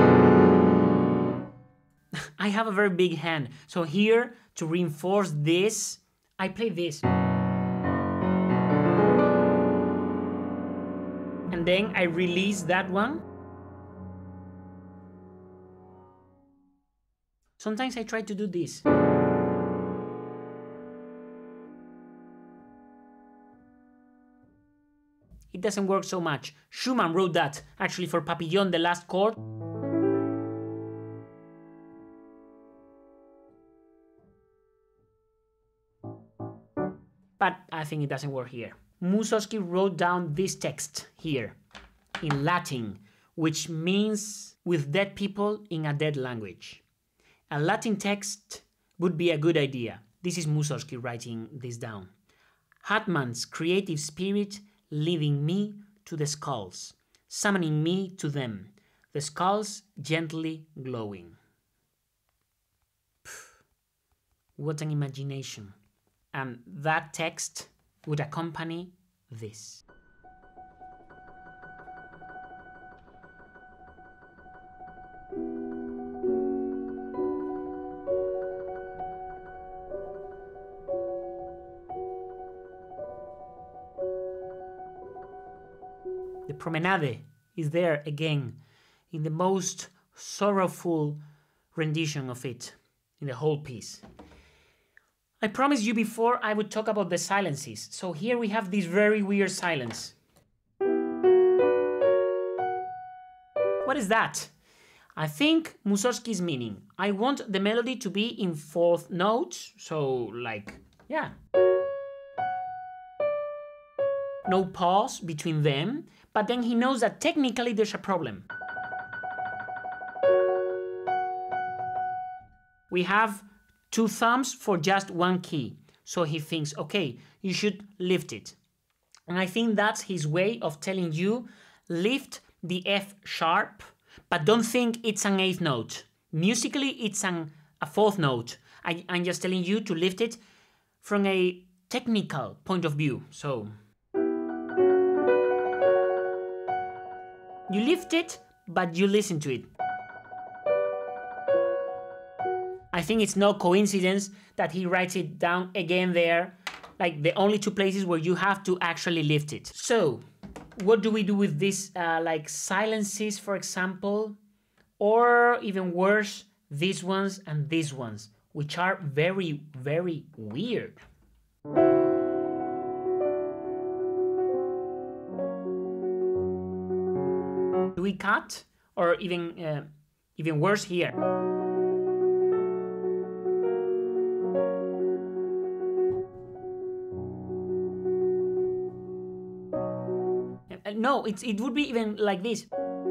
I have a very big hand, so here, to reinforce this, I play this. And then I release that one. Sometimes I try to do this. It doesn't work so much. Schumann wrote that, actually, for Papillon, the last chord. But I think it doesn't work here. Mussorgsky wrote down this text here, in Latin, which means with dead people in a dead language. A Latin text would be a good idea. This is Mussorgsky writing this down. Hartmann's creative spirit leading me to the skulls, summoning me to them, the skulls gently glowing. Pff, what an imagination. And that text would accompany this. The Promenade is there again in the most sorrowful rendition of it in the whole piece. I promised you before I would talk about the silences, so here we have this very weird silence. What is that? I think Mussorgsky's meaning. I want the melody to be in fourth notes, so like, yeah. No pause between them, but then he knows that technically there's a problem. We have two thumbs for just one key, so he thinks, okay, you should lift it. And I think that's his way of telling you, lift the F sharp, but don't think it's an eighth note. Musically, it's an, a fourth note. I, I'm just telling you to lift it from a technical point of view, so... You lift it, but you listen to it. I think it's no coincidence that he writes it down again there, like the only two places where you have to actually lift it. So, what do we do with these, uh, like silences, for example, or even worse, these ones and these ones, which are very, very weird. Do we cut, or even, uh, even worse here? No, it's, it would be even like this.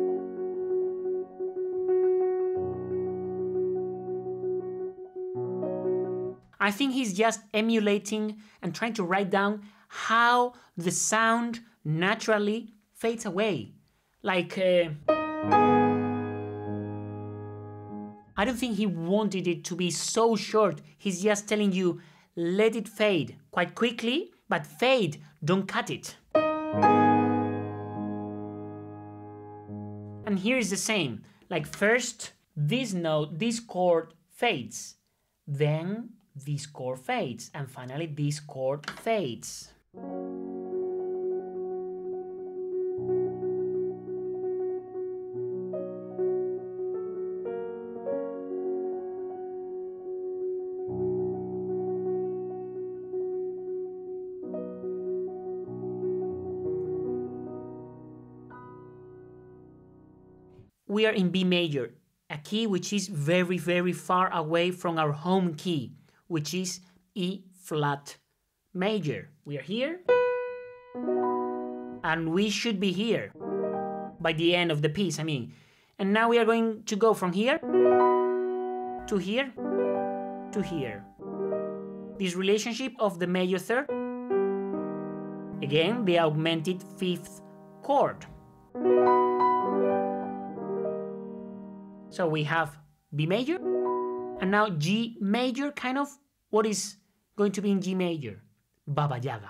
I think he's just emulating and trying to write down how the sound naturally fades away. Like, uh, I don't think he wanted it to be so short. He's just telling you, let it fade quite quickly, but fade, don't cut it. And here is the same, like first this note, this chord fades, then this chord fades, and finally this chord fades. We are in B major, a key which is very, very far away from our home key, which is E flat major. We are here, and we should be here by the end of the piece, I mean. And now we are going to go from here to here to here. This relationship of the major third, again, the augmented fifth chord. So we have B major, and now G major, kind of what is going to be in G major? Baba Yaga.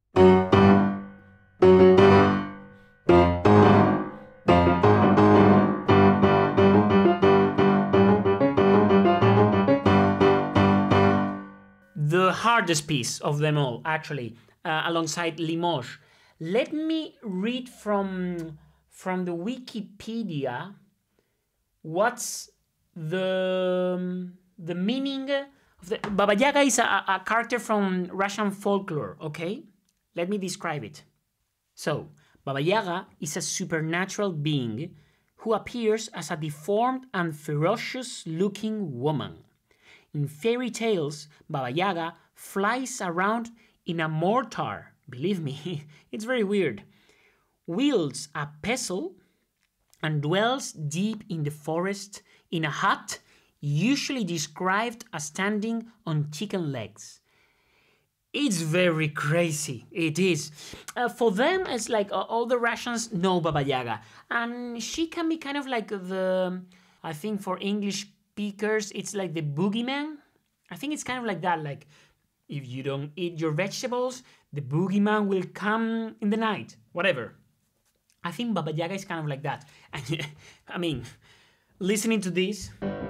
The hardest piece of them all, actually, uh, alongside Limoges. Let me read from, from the Wikipedia what's the, the meaning of the... Baba Yaga is a, a character from Russian folklore, okay? Let me describe it. So, Baba Yaga is a supernatural being who appears as a deformed and ferocious-looking woman. In fairy tales, Baba Yaga flies around in a mortar, believe me, it's very weird, wields a pestle, and dwells deep in the forest in a hut, usually described as standing on chicken legs. It's very crazy, it is. Uh, for them, it's like uh, all the Russians know Baba Yaga, and she can be kind of like the, I think for English speakers, it's like the boogeyman. I think it's kind of like that, like if you don't eat your vegetables, the boogeyman will come in the night, whatever. I think Baba Yaga is kind of like that. And I mean, listening to this,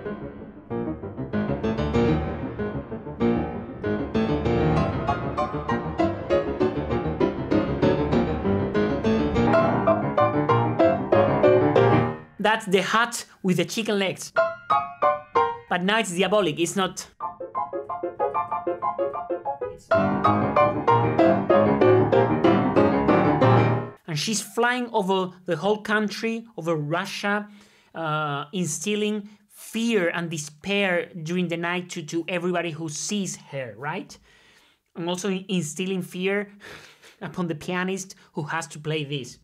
that's the hut with the chicken legs. But now it's diabolic, it's not. And she's flying over the whole country, over Russia, uh, instilling fear and despair during the night to, to everybody who sees her, right? And also instilling fear upon the pianist who has to play this.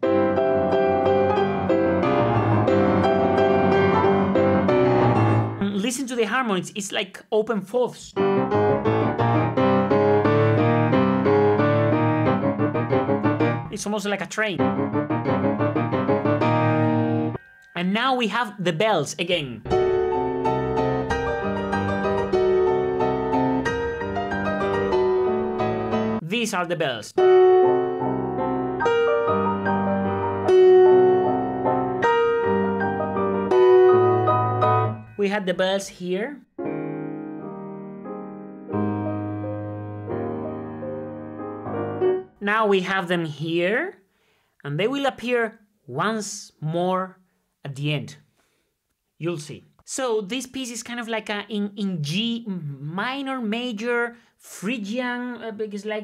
And listen to the harmonies, it's like open fourths. It's almost like a train. And now we have the bells again. These are the bells. We had the bells here. Now we have them here, and they will appear once more at the end. You'll see. So this piece is kind of like a in, in G minor, major, Phrygian, uh, because like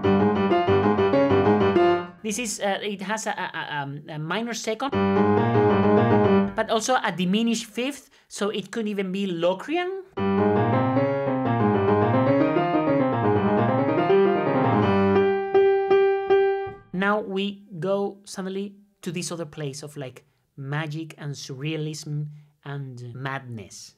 this is uh, it has a, a, a minor second, but also a diminished fifth, so it could even be Locrian. Now we go suddenly to this other place of like magic and surrealism and madness.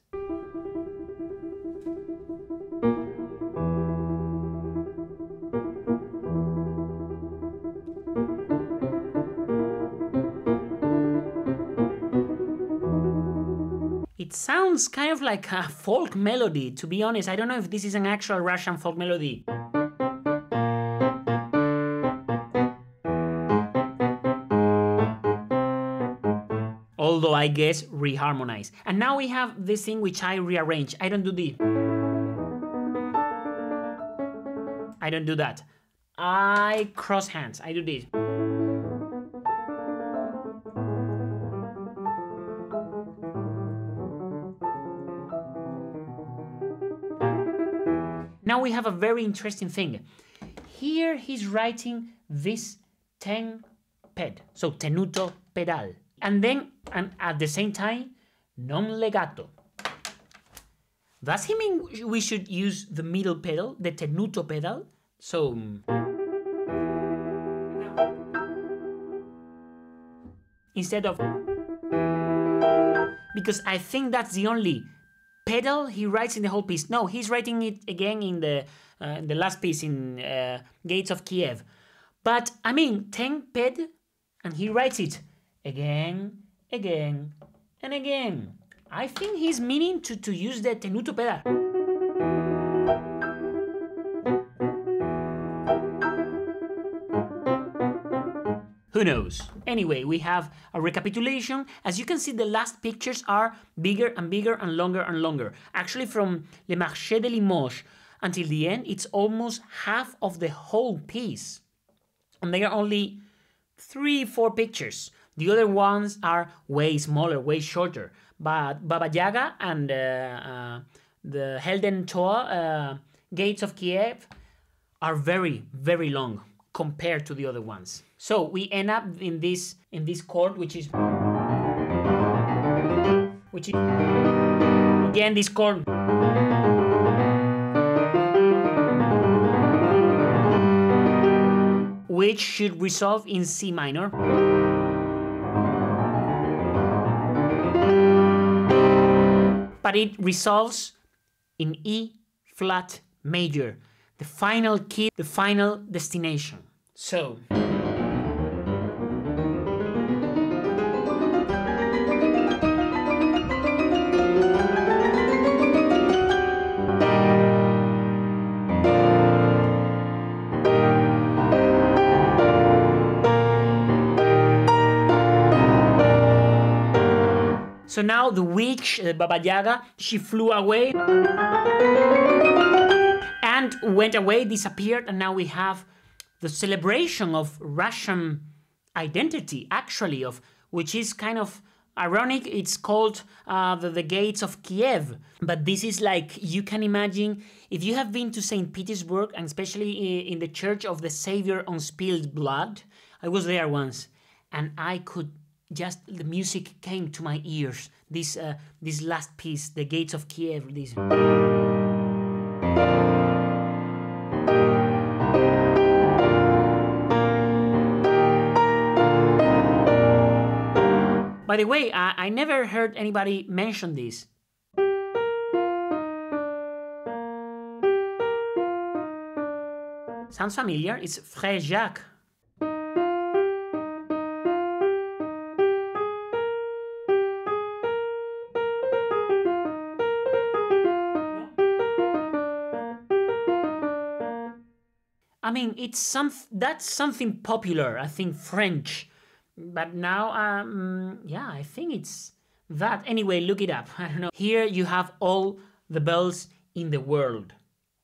It sounds kind of like a folk melody, to be honest. I don't know if this is an actual Russian folk melody. Although I guess reharmonize. And now we have this thing which I rearrange. I don't do this. I don't do that. I cross hands. I do this. Now we have a very interesting thing. Here he's writing this ten ped, so tenuto pedal. And then, and at the same time, non legato. Does he mean we should use the middle pedal, the tenuto pedal? So... instead of... Because I think that's the only pedal he writes in the whole piece. No, he's writing it again in the, uh, the last piece in uh, Gates of Kiev. But, I mean, ten ped, and he writes it again, again, and again. I think he's meaning to, to use the tenuto pedal. Who knows? Anyway, we have a recapitulation. As you can see, the last pictures are bigger and bigger and longer and longer. Actually, from Le Marché de Limoges until the end, it's almost half of the whole piece. And they are only three, four pictures. The other ones are way smaller, way shorter. But Baba Yaga and uh, uh, the Helden Toa, uh, Gates of Kiev, are very, very long compared to the other ones. So we end up in this in this chord, which is which is again this chord. Which should resolve in C minor. but it resolves in E flat major, the final key, the final destination. So So now the witch, the Baba Yaga, she flew away and went away, disappeared, and now we have the celebration of Russian identity, actually, of which is kind of ironic. It's called uh, the, the Gates of Kiev, but this is like, you can imagine, if you have been to Saint Petersburg, and especially in the Church of the Savior on Spilled Blood, I was there once, and I could just, the music came to my ears. This uh, this last piece, the Gates of Kiev. This. By the way, I, I never heard anybody mention this. Sounds familiar? It's Frère Jacques. I mean, it's some that's something popular, I think, French. But now, um, yeah, I think it's that. Anyway, look it up. I don't know. Here you have all the bells in the world.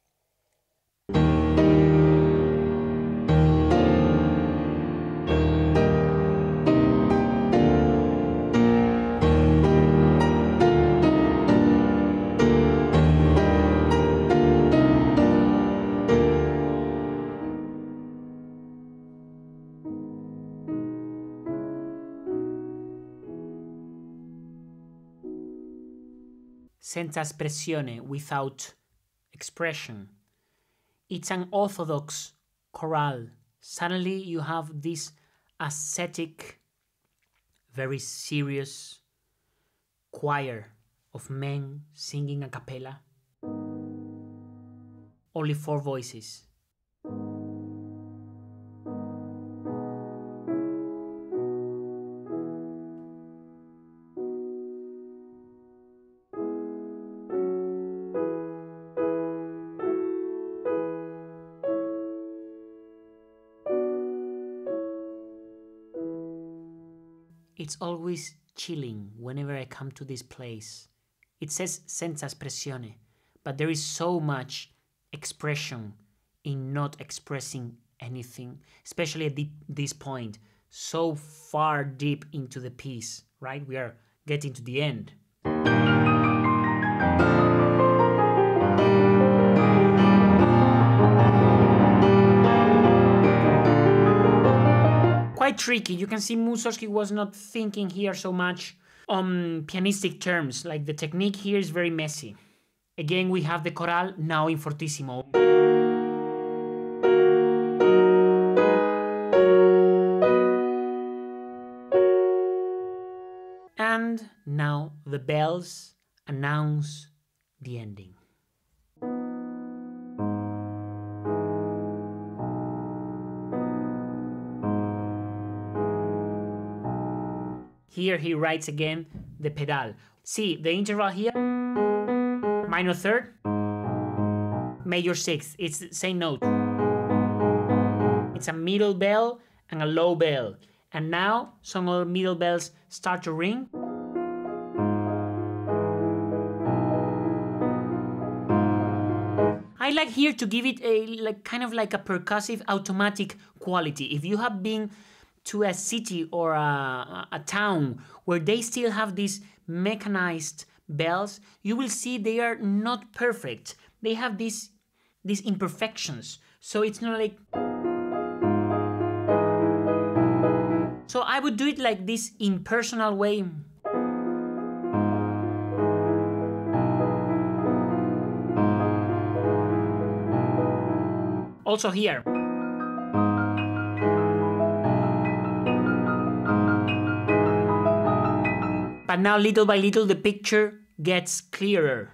Senza espressione, without expression. It's an orthodox chorale. Suddenly you have this ascetic, very serious choir of men singing a cappella. Only four voices. It's always chilling whenever I come to this place. It says senza espressione, but there is so much expression in not expressing anything, especially at the, this point, so far deep into the piece, right? We are getting to the end. Quite tricky. You can see Mussorgsky was not thinking here so much on pianistic terms, like the technique here is very messy. Again, we have the chorale now in fortissimo. And now the bells announce the ending. Here he writes again the pedal. See the interval here? Minor third, major sixth. It's the same note. It's a middle bell and a low bell. And now some other middle bells start to ring. I like here to give it a like kind of like a percussive automatic quality. If you have been to a city or a, a town where they still have these mechanized bells, you will see they are not perfect. They have these these imperfections. So it's not like... So I would do it like this impersonal way. Also here. But now little by little the picture gets clearer.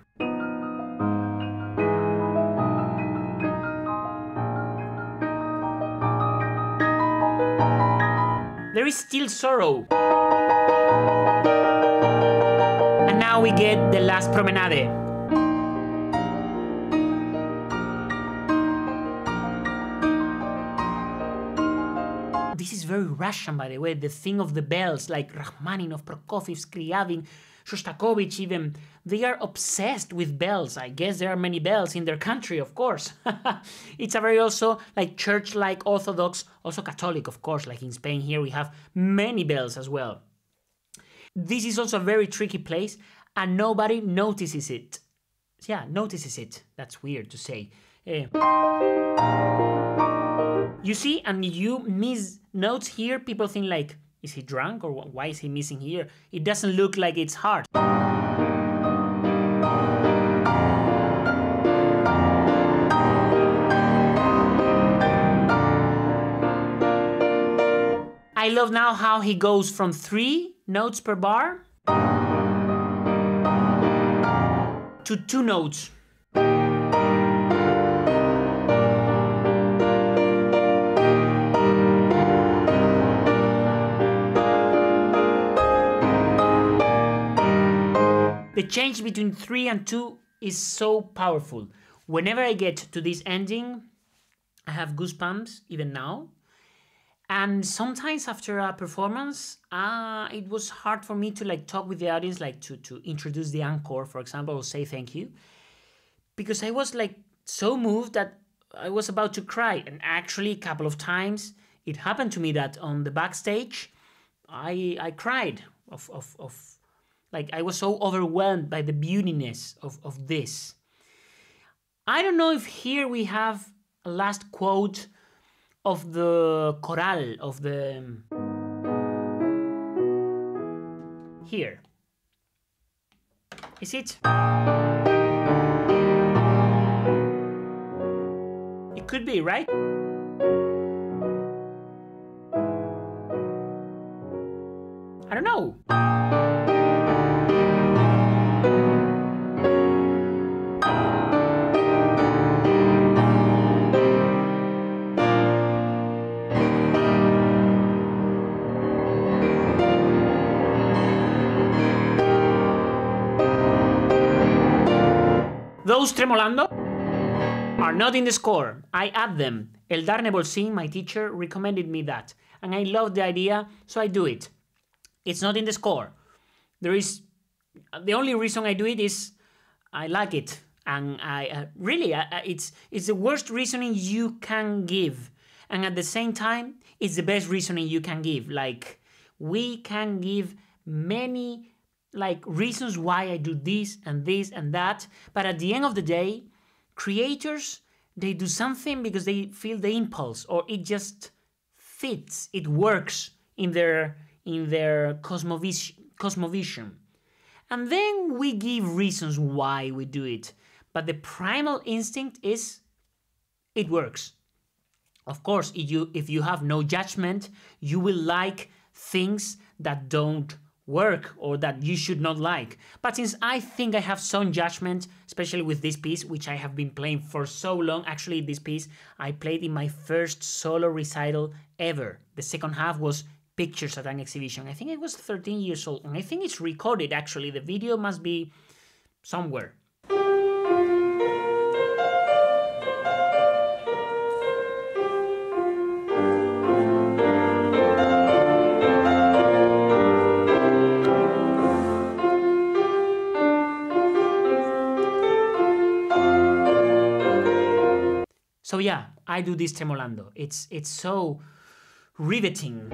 There is still sorrow. And now we get the last promenade. This is very Russian, by the way, the thing of the bells, like Rachmaninoff, Prokofiev, Scriabin, Shostakovich even, they are obsessed with bells. I guess there are many bells in their country, of course. It's a very also like church-like Orthodox, also Catholic, of course, like in Spain here we have many bells as well. This is also a very tricky place and nobody notices it. Yeah, notices it. That's weird to say. Uh, you see, and you miss notes here, people think like, is he drunk or why is he missing here? It doesn't look like it's hard. I love now how he goes from three notes per bar to two notes. The change between three and two is so powerful. Whenever I get to this ending, I have goosebumps, even now. And sometimes after a performance, uh, it was hard for me to like talk with the audience, like to, to introduce the encore, for example, or say thank you. Because I was like so moved that I was about to cry. And actually a couple of times it happened to me that on the backstage, I, I cried of, of, of Like, I was so overwhelmed by the beautiness of, of this. I don't know if here we have a last quote of the choral, of the... Here. Is it? It could be, right? I don't know. Those tremolando are not in the score. I add them. Eldar Nebolsin, my teacher, recommended me that. And I love the idea, so I do it. It's not in the score. There is... The only reason I do it is I like it. And I uh, really, uh, it's, it's the worst reasoning you can give. And at the same time, it's the best reasoning you can give. Like, we can give many... like reasons why I do this and this and that, but at the end of the day, creators, they do something because they feel the impulse, or it just fits, it works in their in their cosmovision, cosmovision. And then we give reasons why we do it, but the primal instinct is it works. Of course, if you if you have no judgment, you will like things that don't work or that you should not like. But since I think I have some judgment, especially with this piece, which I have been playing for so long, actually this piece I played in my first solo recital ever. The second half was Pictures at an Exhibition. I think I was thirteen years old, and I think it's recorded actually. The video must be somewhere. So yeah, I do this tremolando. It's it's so riveting.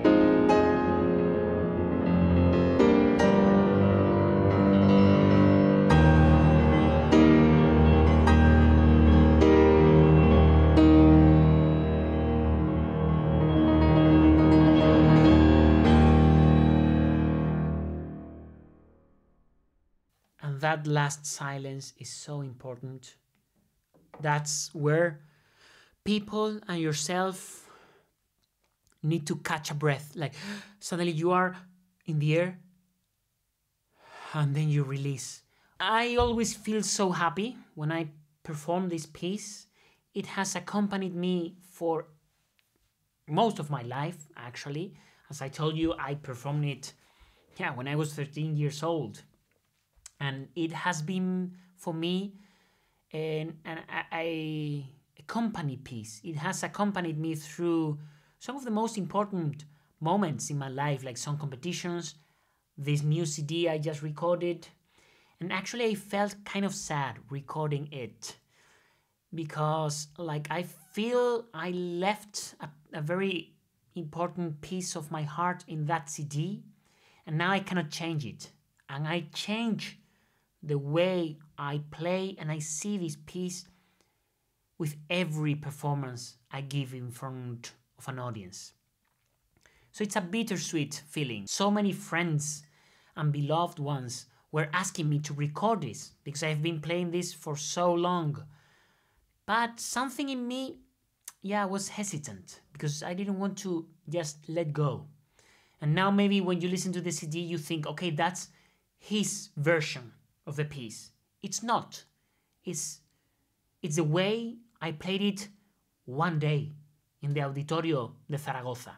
And that last silence is so important. That's where people and yourself need to catch a breath. Like suddenly you are in the air and then you release. I always feel so happy when I perform this piece. It has accompanied me for most of my life, actually. As I told you, I performed it, yeah, when I was thirteen years old. And it has been, for me, an, an, a, a company piece. It has accompanied me through some of the most important moments in my life, like some competitions, this new C D I just recorded. And actually, I felt kind of sad recording it because, like, I feel I left a, a very important piece of my heart in that C D, and now I cannot change it. And I change the way I play and I see this piece with every performance I give in front of an audience. So it's a bittersweet feeling. So many friends and beloved ones were asking me to record this because I've been playing this for so long. But something in me, yeah, was hesitant because I didn't want to just let go. And now maybe when you listen to the C D, you think, okay, that's his version of the piece. It's not. It's, it's the way I played it one day in the Auditorio de Zaragoza.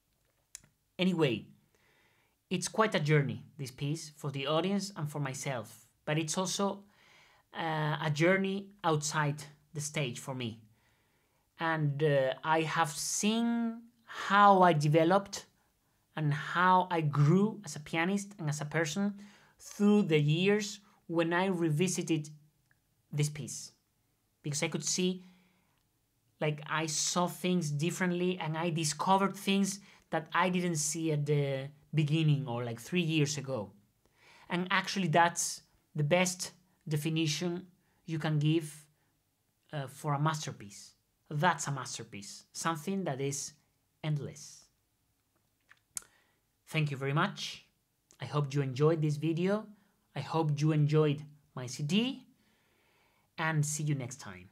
Anyway, it's quite a journey, this piece, for the audience and for myself. But it's also uh, a journey outside the stage for me. And uh, I have seen how I developed and how I grew as a pianist and as a person through the years when I revisited this piece. Because I could see, like, I saw things differently and I discovered things that I didn't see at the beginning or like three years ago. And actually that's the best definition you can give uh, for a masterpiece. That's a masterpiece, something that is endless. Thank you very much. I hope you enjoyed this video. I hope you enjoyed my C D, and see you next time.